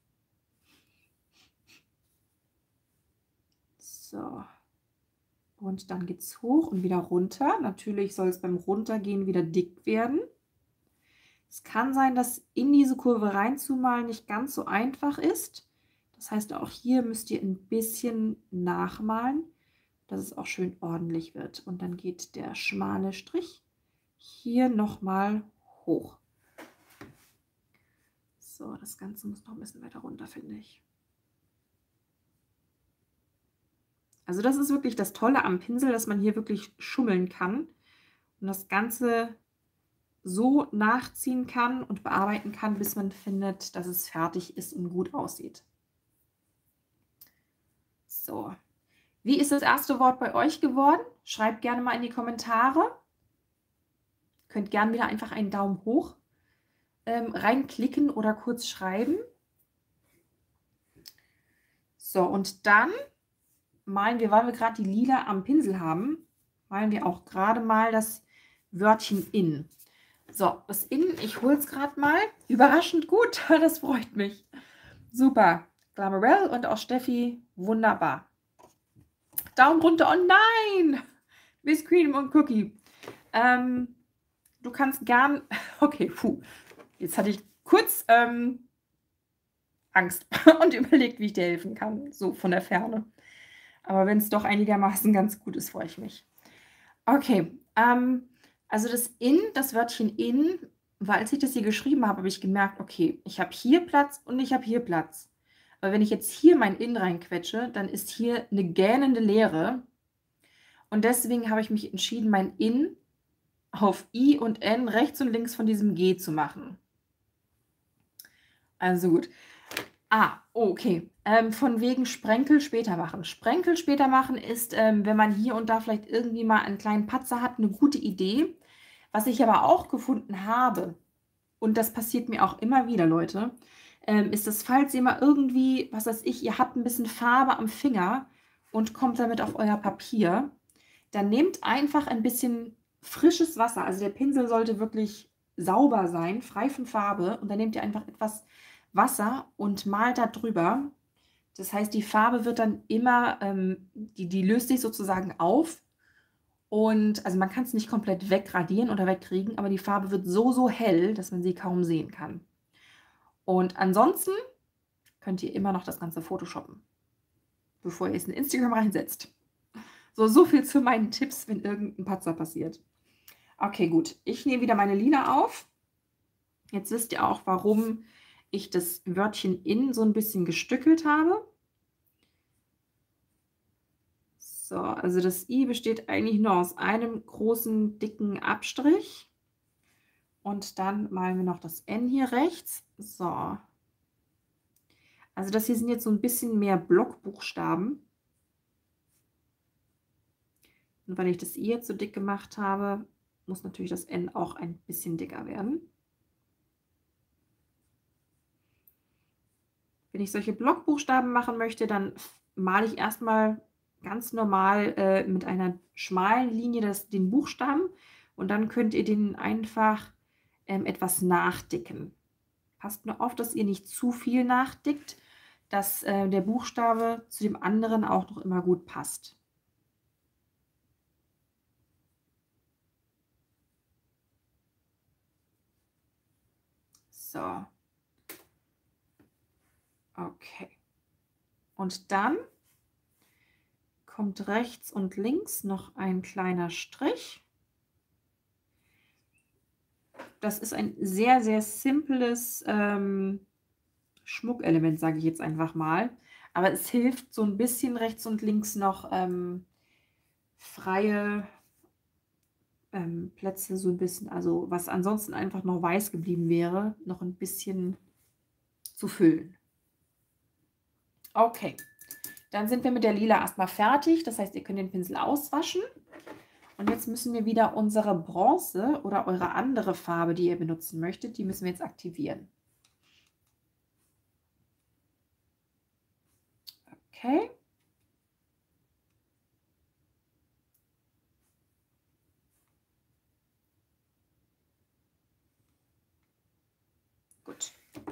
So. Und dann geht es hoch und wieder runter. Natürlich soll es beim Runtergehen wieder dick werden. Es kann sein, dass in diese Kurve reinzumalen nicht ganz so einfach ist. Das heißt, auch hier müsst ihr ein bisschen nachmalen, dass es auch schön ordentlich wird. Und dann geht der schmale Strich hier nochmal hoch. So, das Ganze muss noch ein bisschen weiter runter, finde ich. Also das ist wirklich das Tolle am Pinsel, dass man hier wirklich schummeln kann und das Ganze so nachziehen kann und bearbeiten kann, bis man findet, dass es fertig ist und gut aussieht. So, wie ist das erste Wort bei euch geworden? Schreibt gerne mal in die Kommentare. Könnt gerne wieder einfach einen Daumen hoch reinklicken oder kurz schreiben. So, und dann malen wir, weil wir gerade die Lila am Pinsel haben, malen wir auch gerade mal das Wörtchen in. So, das in, ich hole es gerade mal. Überraschend gut, das freut mich. Super. Glamourell und auch Steffi, wunderbar. Daumen runter. Oh nein! Miss Cream und Cookie. Du kannst gern... Okay, puh. Jetzt hatte ich kurz Angst und überlegt, wie ich dir helfen kann. So von der Ferne. Aber wenn es doch einigermaßen ganz gut ist, freue ich mich. Okay, also das in, das Wörtchen in, weil als ich das hier geschrieben habe, habe ich gemerkt, okay, ich habe hier Platz und ich habe hier Platz. Aber wenn ich jetzt hier mein in reinquetsche, dann ist hier eine gähnende Leere. Und deswegen habe ich mich entschieden, mein in auf I und N rechts und links von diesem G zu machen. Also gut. Okay. Von wegen Sprenkel später machen. Sprenkel später machen ist, wenn man hier und da vielleicht irgendwie mal einen kleinen Patzer hat, eine gute Idee. Was ich aber auch gefunden habe, und das passiert mir auch immer wieder, Leute, ist das, falls ihr mal irgendwie, was weiß ich, ihr habt ein bisschen Farbe am Finger und kommt damit auf euer Papier, dann nehmt einfach ein bisschen frisches Wasser. Also der Pinsel sollte wirklich sauber sein, frei von Farbe. Und dann nehmt ihr einfach etwas Wasser und malt da drüber. Das heißt, die Farbe wird dann immer, die löst sich sozusagen auf. Und also man kann es nicht komplett wegradieren oder wegkriegen, aber die Farbe wird so hell, dass man sie kaum sehen kann. Und ansonsten könnt ihr immer noch das Ganze photoshoppen, bevor ihr es in Instagram reinsetzt. So viel zu meinen Tipps, wenn irgendein Patzer passiert. Okay, gut. Ich nehme wieder meine Lila auf. Jetzt wisst ihr auch, warum ich das Wörtchen in so ein bisschen gestückelt habe. So, also das I besteht eigentlich nur aus einem großen, dicken Abstrich. Und dann malen wir noch das N hier rechts. So. Also das hier sind jetzt so ein bisschen mehr Blockbuchstaben. Und weil ich das I jetzt so dick gemacht habe, muss natürlich das N auch ein bisschen dicker werden. Wenn ich solche Blockbuchstaben machen möchte, dann male ich erstmal ganz normal mit einer schmalen Linie den Buchstaben und dann könnt ihr den einfach etwas nachdicken. Passt nur auf, dass ihr nicht zu viel nachdickt, dass der Buchstabe zu dem anderen auch noch immer gut passt. So. Okay. Und dann kommt rechts und links noch ein kleiner Strich. das ist ein sehr, sehr simples Schmuckelement, sage ich jetzt einfach mal. Aber es hilft so ein bisschen rechts und links noch freie Plätze so ein bisschen, also was ansonsten einfach noch weiß geblieben wäre, noch ein bisschen zu füllen. Okay, dann sind wir mit der Lila erstmal fertig. Das heißt, ihr könnt den Pinsel auswaschen. Und jetzt müssen wir wieder unsere Bronze oder eure andere Farbe, die ihr benutzen möchtet, die müssen wir jetzt aktivieren. Okay. Gut.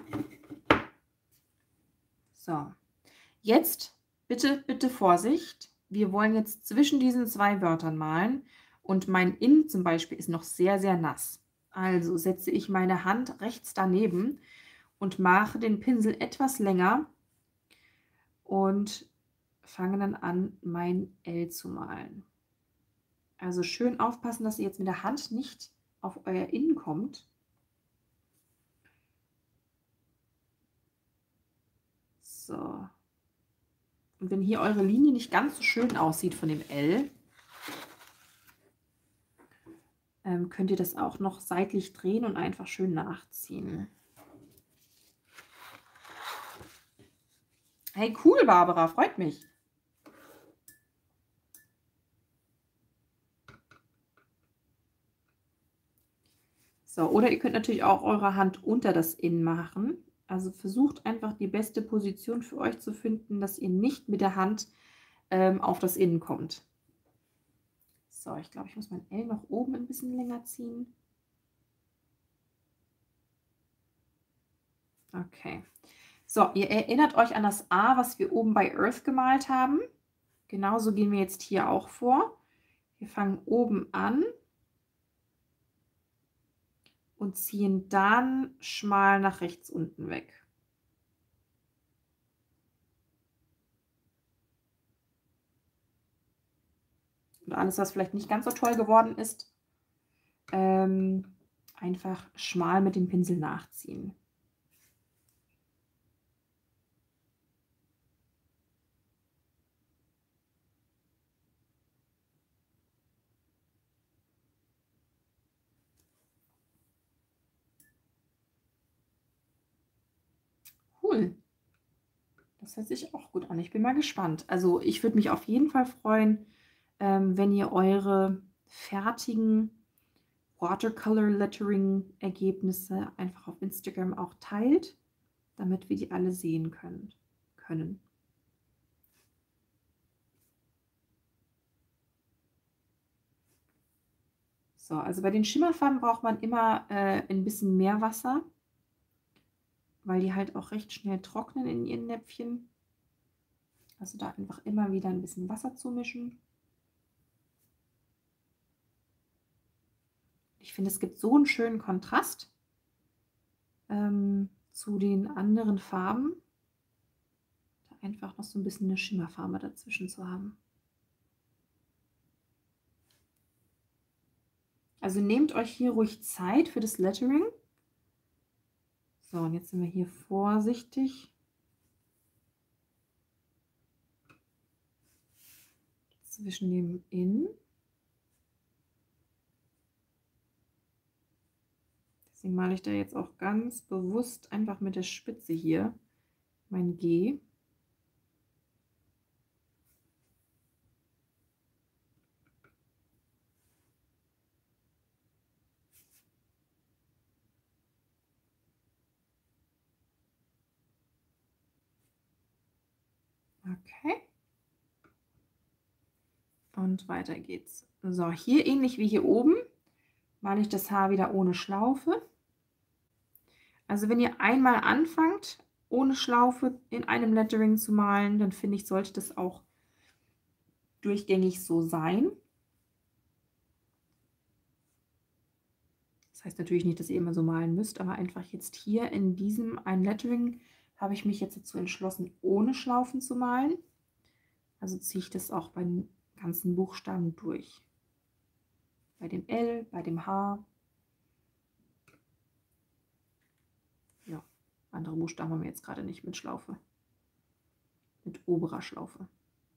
So. Jetzt bitte, bitte Vorsicht. Wir wollen jetzt zwischen diesen zwei Wörtern malen. Und mein In zum Beispiel ist noch sehr, sehr nass. Also setze ich meine Hand rechts daneben und mache den Pinsel etwas länger und fange dann an, mein L zu malen. Also schön aufpassen, dass ihr jetzt mit der Hand nicht auf euer Innen kommt. So. Und wenn hier eure Linie nicht ganz so schön aussieht von dem L, könnt ihr das auch noch seitlich drehen und einfach schön nachziehen. Hey, cool, Barbara, freut mich. So, oder ihr könnt natürlich auch eure Hand unter das Inn machen. Also versucht einfach die beste Position für euch zu finden, dass ihr nicht mit der Hand auf das Innen kommt. So, ich glaube, ich muss mein L noch oben ein bisschen länger ziehen. Okay. So, ihr erinnert euch an das A, was wir oben bei Earth gemalt haben. Genauso gehen wir jetzt hier auch vor. Wir fangen oben an und ziehen dann schmal nach rechts unten weg. Und alles, was vielleicht nicht ganz so toll geworden ist, einfach schmal mit dem Pinsel nachziehen. Cool. Das hört sich auch gut an. Ich bin mal gespannt. Also ich würde mich auf jeden Fall freuen, wenn ihr eure fertigen Watercolor Lettering Ergebnisse einfach auf Instagram auch teilt, damit wir die alle sehen können. So, also bei den Schimmerfarben braucht man immer ein bisschen mehr Wasser, weil die halt auch recht schnell trocknen in ihren Näpfchen. Also da einfach immer wieder ein bisschen Wasser zumischen. Ich finde, es gibt so einen schönen Kontrast zu den anderen Farben. Da einfach noch so ein bisschen eine Schimmerfarbe dazwischen zu haben. Also nehmt euch hier ruhig Zeit für das Lettering. So, und jetzt sind wir hier vorsichtig. Zwischen dem In. Deswegen male ich da jetzt auch ganz bewusst einfach mit der Spitze hier mein G. Okay. Und weiter geht's. So, hier ähnlich wie hier oben male ich das Haar wieder ohne Schlaufe. Also wenn ihr einmal anfangt, ohne Schlaufe in einem Lettering zu malen, dann finde ich, sollte das auch durchgängig so sein. Das heißt natürlich nicht, dass ihr immer so malen müsst, aber einfach jetzt hier in diesem ein Lettering habe ich mich jetzt dazu entschlossen, ohne Schlaufen zu malen. Also ziehe ich das auch bei den ganzen Buchstaben durch. Bei dem L, bei dem H. Andere Buchstaben haben wir jetzt gerade nicht mit Schlaufe. Mit oberer Schlaufe.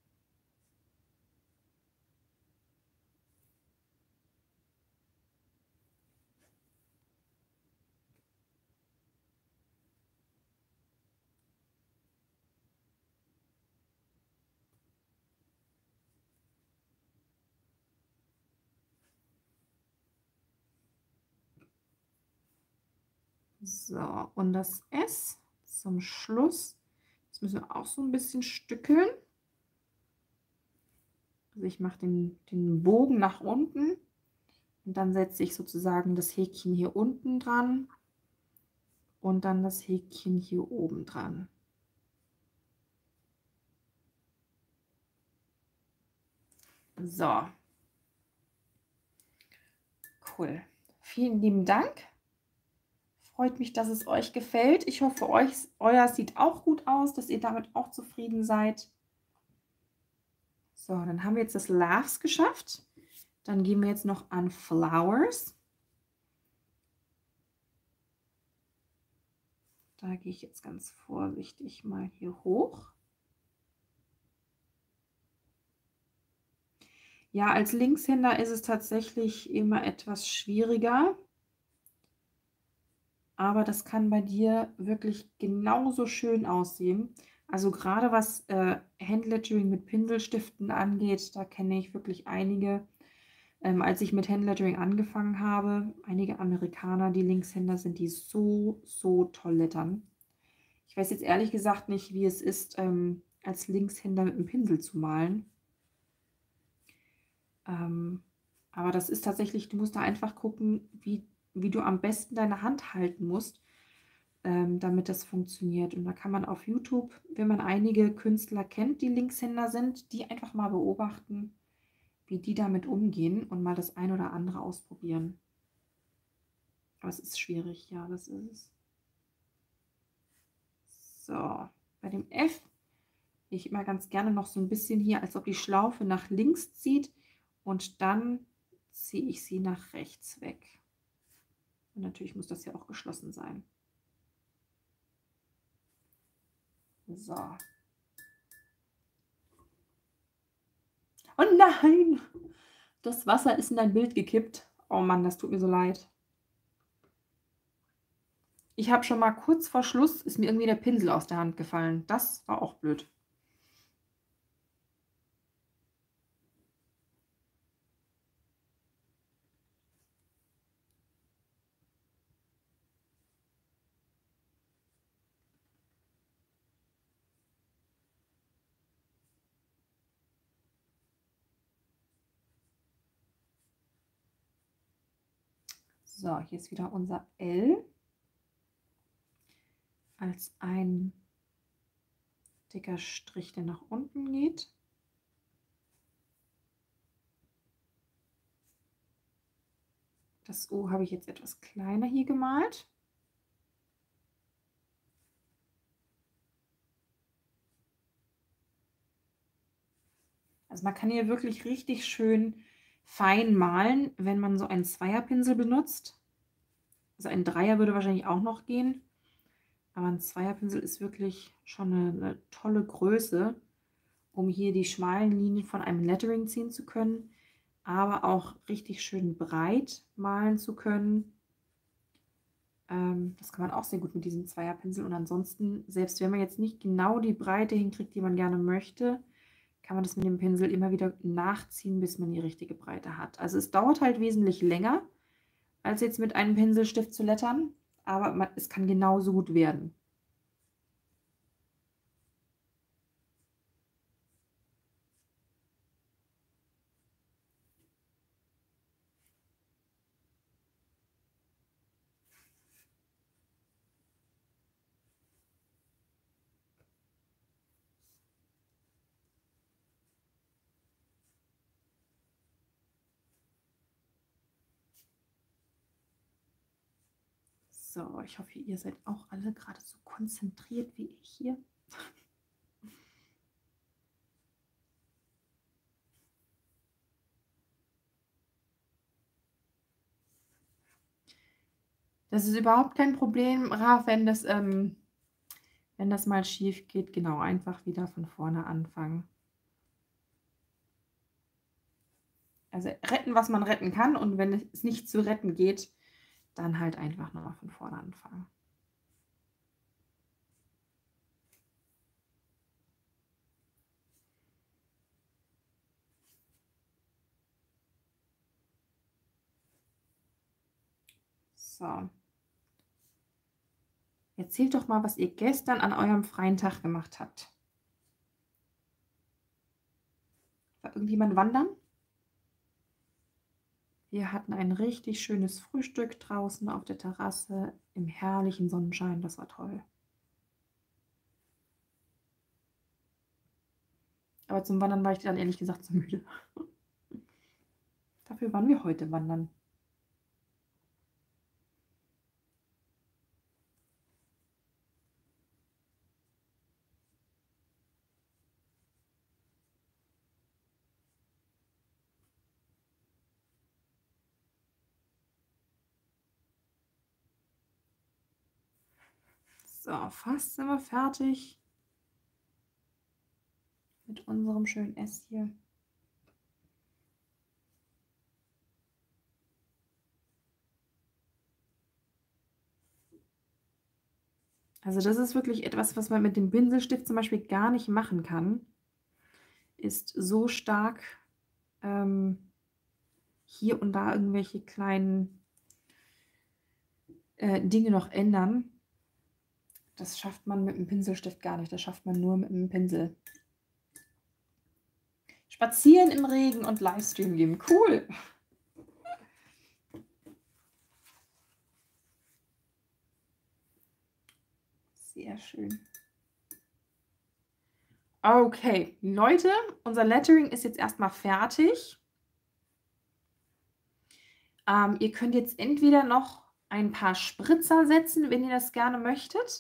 So, und das S zum Schluss. Das müssen wir auch so ein bisschen stückeln. Also ich mache den Bogen nach unten und dann setze ich sozusagen das Häkchen hier unten dran und dann das Häkchen hier oben dran. So. Cool. Vielen lieben Dank. Freut mich, dass es euch gefällt. Ich hoffe, euer sieht auch gut aus, dass ihr damit auch zufrieden seid. So, dann haben wir jetzt das Loves geschafft. Dann gehen wir jetzt noch an Flowers. Da gehe ich jetzt ganz vorsichtig mal hier hoch. Ja, als Linkshänder ist es tatsächlich immer etwas schwieriger. Aber das kann bei dir wirklich genauso schön aussehen. Also gerade was Handlettering mit Pinselstiften angeht, da kenne ich wirklich einige. Als ich mit Handlettering angefangen habe, einige Amerikaner, die Linkshänder sind, die so toll lettern. Ich weiß jetzt ehrlich gesagt nicht, wie es ist, als Linkshänder mit einem Pinsel zu malen. Aber das ist tatsächlich, du musst da einfach gucken, wie du am besten deine Hand halten musst, damit das funktioniert. Und da kann man auf YouTube, wenn man einige Künstler kennt, die Linkshänder sind, die einfach mal beobachten, wie die damit umgehen und mal das ein oder andere ausprobieren. Aber es ist schwierig, ja, das ist es. So, bei dem F gehe ich immer ganz gerne noch so ein bisschen hier, als ob die Schlaufe nach links zieht und dann ziehe ich sie nach rechts weg. Und natürlich muss das ja auch geschlossen sein. So. Oh nein! Das Wasser ist in dein Bild gekippt. Oh Mann, das tut mir so leid. Ich habe schon mal kurz vor Schluss, ist mir irgendwie der Pinsel aus der Hand gefallen. Das war auch blöd. So, hier ist wieder unser L als ein dicker Strich, der nach unten geht. Das O habe ich jetzt etwas kleiner hier gemalt. Also man kann hier wirklich richtig schön fein malen, wenn man so einen Zweierpinsel benutzt. Also ein Dreier würde wahrscheinlich auch noch gehen. Aber ein Zweierpinsel ist wirklich schon eine tolle Größe, um hier die schmalen Linien von einem Lettering ziehen zu können, aber auch richtig schön breit malen zu können. Das kann man auch sehr gut mit diesem Zweierpinsel. Und ansonsten, selbst wenn man jetzt nicht genau die Breite hinkriegt, die man gerne möchte, kann man das mit dem Pinsel immer wieder nachziehen, bis man die richtige Breite hat. Also es dauert halt wesentlich länger, als jetzt mit einem Pinselstift zu lettern, aber es kann genauso gut werden. So, ich hoffe, ihr seid auch alle gerade so konzentriert wie ich hier. Das ist überhaupt kein Problem, Raf, wenn das Wenn das mal schief geht, genau, einfach wieder von vorne anfangen. Also retten, was man retten kann, und wenn es nicht zu retten geht, dann halt einfach nochmal von vorne anfangen. So. Erzählt doch mal, was ihr gestern an eurem freien Tag gemacht habt. War irgendjemand wandern? Wir hatten ein richtig schönes Frühstück draußen auf der Terrasse im herrlichen Sonnenschein. Das war toll. Aber zum Wandern war ich dann ehrlich gesagt zu müde. Dafür waren wir heute wandern. So, fast sind wir fertig mit unserem schönen Ess hier. Also das ist wirklich etwas, was man mit dem Pinselstift zum Beispiel gar nicht machen kann. Ist so stark hier und da irgendwelche kleinen Dinge noch ändern. Das schafft man mit dem Pinselstift gar nicht. Das schafft man nur mit dem Pinsel. Spazieren im Regen und Livestream geben. Cool. Sehr schön. Okay, Leute, unser Lettering ist jetzt erstmal fertig. Ihr könnt jetzt entweder noch ein paar Spritzer setzen, wenn ihr das gerne möchtet.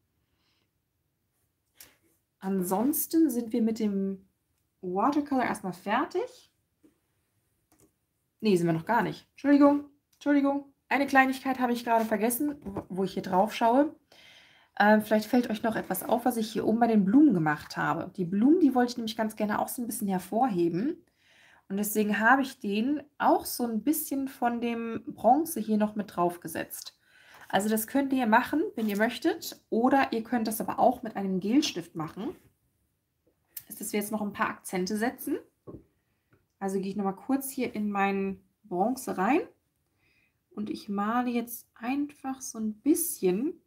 Ansonsten sind wir mit dem Watercolor erstmal fertig. Nee, sind wir noch gar nicht. Entschuldigung, Entschuldigung. Eine Kleinigkeit habe ich gerade vergessen, wo ich hier drauf schaue. Vielleicht fällt euch noch etwas auf, was ich hier oben bei den Blumen gemacht habe. Die Blumen, die wollte ich nämlich ganz gerne auch so ein bisschen hervorheben. Und deswegen habe ich den auch so ein bisschen von dem Bronze hier noch mit drauf gesetzt. Also das könnt ihr machen, wenn ihr möchtet. Oder ihr könnt das aber auch mit einem Gelstift machen. Dass wir jetzt noch ein paar Akzente setzen. Also gehe ich nochmal kurz hier in mein Bronze rein. Und ich male jetzt einfach so ein bisschen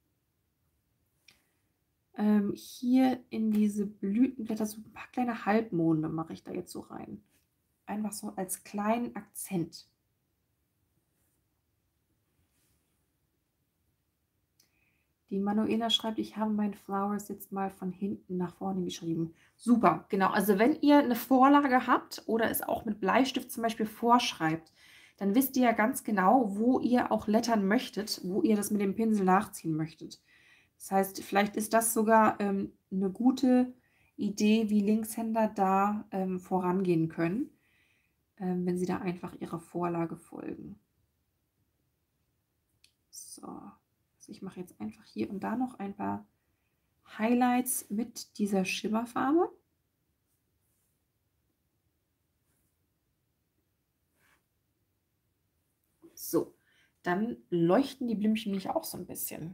hier in diese Blütenblätter, so ein paar kleine Halbmonde mache ich da jetzt so rein. Einfach so als kleinen Akzent. Die Manuela schreibt, ich habe mein Flowers jetzt mal von hinten nach vorne geschrieben. Super, genau. Also wenn ihr eine Vorlage habt oder es auch mit Bleistift zum Beispiel vorschreibt, dann wisst ihr ja ganz genau, wo ihr auch lettern möchtet, wo ihr das mit dem Pinsel nachziehen möchtet. Das heißt, vielleicht ist das sogar eine gute Idee, wie Linkshänder da vorangehen können, wenn sie da einfach ihrer Vorlage folgen. So, also ich mache jetzt einfach hier und da noch ein paar Highlights mit dieser Schimmerfarbe. So, dann leuchten die Blümchen mich auch so ein bisschen.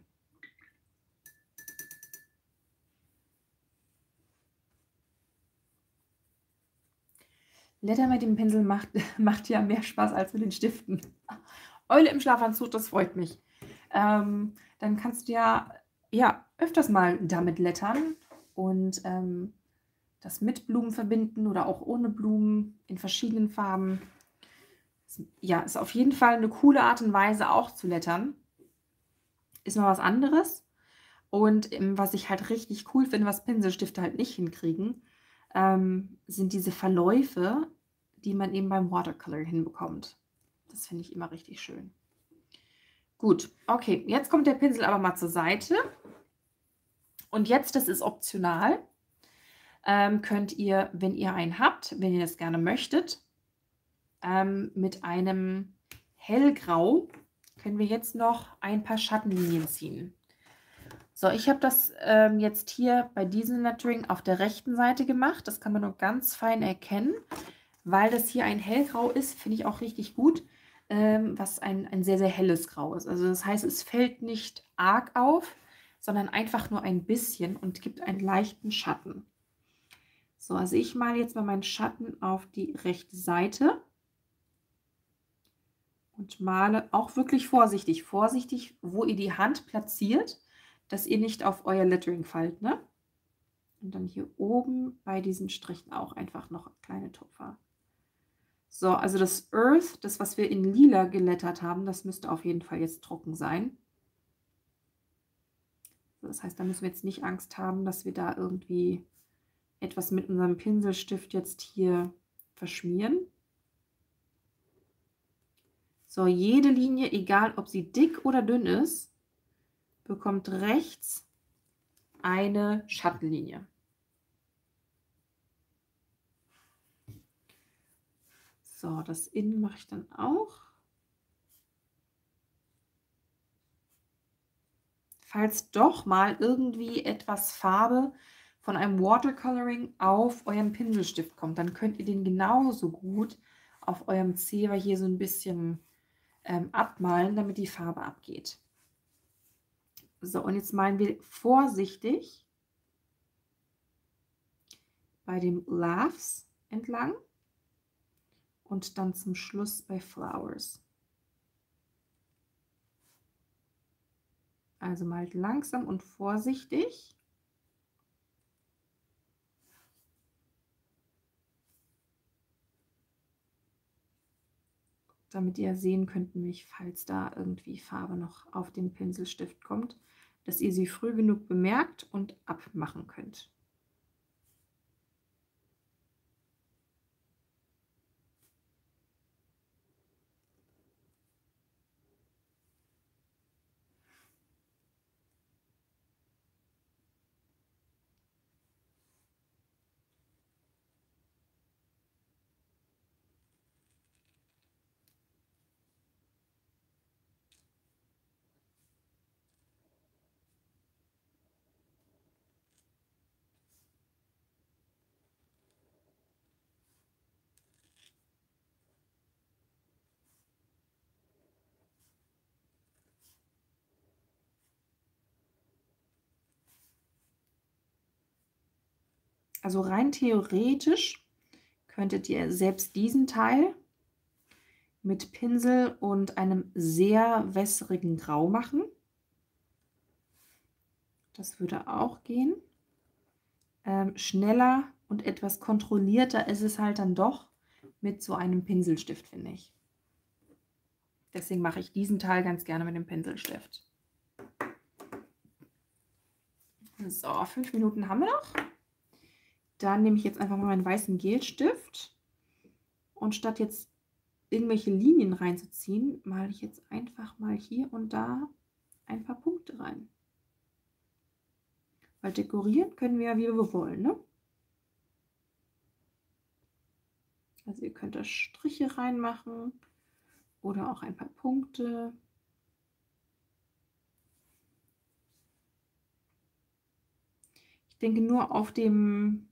Letter mit dem Pinsel macht ja mehr Spaß als mit den Stiften. Eule im Schlafanzug, das freut mich. Dann kannst du ja öfters mal damit lettern und das mit Blumen verbinden oder auch ohne Blumen in verschiedenen Farben. Ja, ist auf jeden Fall eine coole Art und Weise auch zu lettern. Ist mal was anderes. Und was ich halt richtig cool finde, was Pinselstifte halt nicht hinkriegen, sind diese Verläufe, die man eben beim Watercolor hinbekommt. Das finde ich immer richtig schön. Gut, okay, jetzt kommt der Pinsel aber mal zur Seite. Und jetzt, das ist optional, könnt ihr, wenn ihr einen habt, wenn ihr das gerne möchtet, mit einem hellgrau können wir jetzt noch ein paar Schattenlinien ziehen. So, ich habe das jetzt hier bei diesem Lettering auf der rechten Seite gemacht. Das kann man nur ganz fein erkennen, weil das hier ein hellgrau ist, finde ich auch richtig gut, was ein sehr, sehr helles Grau ist. Also das heißt, es fällt nicht arg auf, sondern einfach nur ein bisschen und gibt einen leichten Schatten. So, also ich male jetzt mal meinen Schatten auf die rechte Seite und male auch wirklich vorsichtig, vorsichtig, wo ihr die Hand platziert, dass ihr nicht auf euer Lettering fallt, ne? Und dann hier oben bei diesen Strichen auch einfach noch kleine Tupfer. So, also das Earth, das, was wir in lila gelettert haben, das müsste auf jeden Fall jetzt trocken sein. Das heißt, da müssen wir jetzt nicht Angst haben, dass wir da irgendwie etwas mit unserem Pinselstift jetzt hier verschmieren. So, jede Linie, egal ob sie dick oder dünn ist, bekommt rechts eine Schattenlinie. So, das Innen mache ich dann auch. Falls doch mal irgendwie etwas Farbe von einem Watercoloring auf eurem Pinselstift kommt, dann könnt ihr den genauso gut auf eurem Zebra hier so ein bisschen abmalen, damit die Farbe abgeht. So, und jetzt malen wir vorsichtig bei dem Laughs entlang und dann zum Schluss bei Flowers. Also malt langsam und vorsichtig. Damit ihr sehen könnt, nämlich falls da irgendwie Farbe noch auf den Pinselstift kommt, dass ihr sie früh genug bemerkt und abmachen könnt. Also rein theoretisch könntet ihr selbst diesen Teil mit Pinsel und einem sehr wässrigen Grau machen. Das würde auch gehen. Schneller und etwas kontrollierter ist es halt dann doch mit so einem Pinselstift, finde ich. Deswegen mache ich diesen Teil ganz gerne mit dem Pinselstift. So, 5 Minuten haben wir noch. Dann nehme ich jetzt einfach mal meinen weißen Gelstift und statt jetzt irgendwelche Linien reinzuziehen, male ich jetzt einfach mal hier und da ein paar Punkte rein. Weil dekorieren können wir ja, wie wir wollen, ne? Also ihr könnt da Striche reinmachen oder auch ein paar Punkte. Ich denke nur auf dem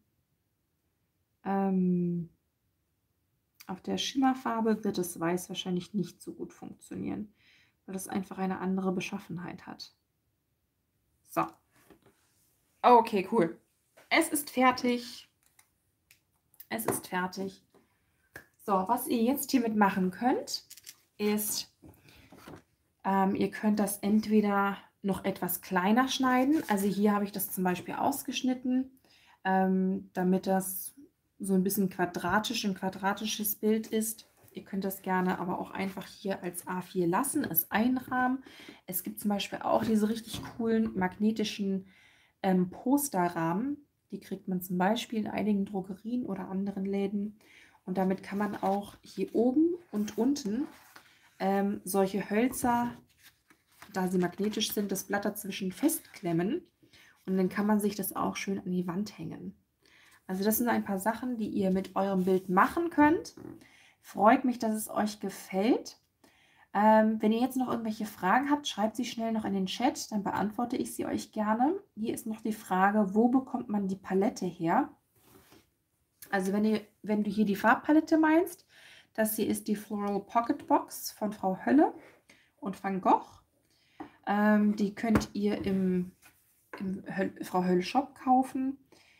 auf der Schimmerfarbe wird das Weiß wahrscheinlich nicht so gut funktionieren, weil das einfach eine andere Beschaffenheit hat. So. Okay, cool. Es ist fertig. Es ist fertig. So, was ihr jetzt hiermit machen könnt, ist, ihr könnt das entweder noch etwas kleiner schneiden. Also hier habe ich das zum Beispiel ausgeschnitten, damit das so ein bisschen ein quadratisches Bild ist. Ihr könnt das gerne aber auch einfach hier als A4 lassen, es einrahmen. Es gibt zum Beispiel auch diese richtig coolen magnetischen Posterrahmen. Die kriegt man zum Beispiel in einigen Drogerien oder anderen Läden. Und damit kann man auch hier oben und unten solche Hölzer, da sie magnetisch sind, das Blatt dazwischen festklemmen. Und dann kann man sich das auch schön an die Wand hängen. Also das sind ein paar Sachen, die ihr mit eurem Bild machen könnt. Freut mich, dass es euch gefällt. Wenn ihr jetzt noch irgendwelche Fragen habt, schreibt sie schnell noch in den Chat, dann beantworte ich sie euch gerne. Hier ist noch die Frage, wo bekommt man die Palette her? Also wenn du hier die Farbpalette meinst, das hier ist die Floral Pocket Box von Frau Hölle und Van Gogh. Die könnt ihr im Frau Hölle Shop kaufen.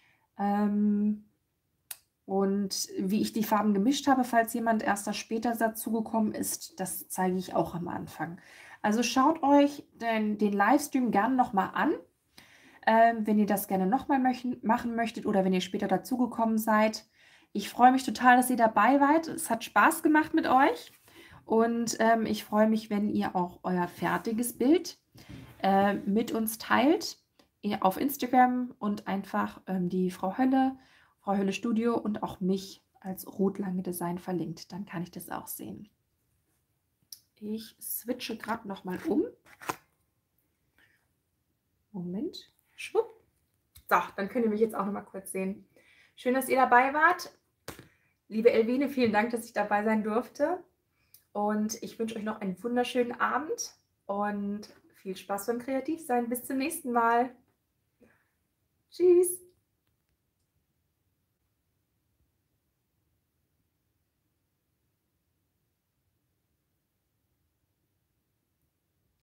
Und wie ich die Farben gemischt habe, falls jemand erst da später dazugekommen ist, das zeige ich auch am Anfang. Also schaut euch den Livestream gerne nochmal an, wenn ihr das gerne nochmal machen möchtet oder wenn ihr später dazugekommen seid. Ich freue mich total, dass ihr dabei wart. Es hat Spaß gemacht mit euch und ich freue mich, wenn ihr auch euer fertiges Bild mit uns teilt auf Instagram und einfach die Frau Hölle Studio und auch mich als Rotlange Design verlinkt. Dann kann ich das auch sehen. Ich switche gerade nochmal um. Moment. Schwupp. So, dann könnt ihr mich jetzt auch nochmal kurz sehen. Schön, dass ihr dabei wart. Liebe Elvine, vielen Dank, dass ich dabei sein durfte. Und ich wünsche euch noch einen wunderschönen Abend und viel Spaß beim Kreativsein. Bis zum nächsten Mal. Tschüss.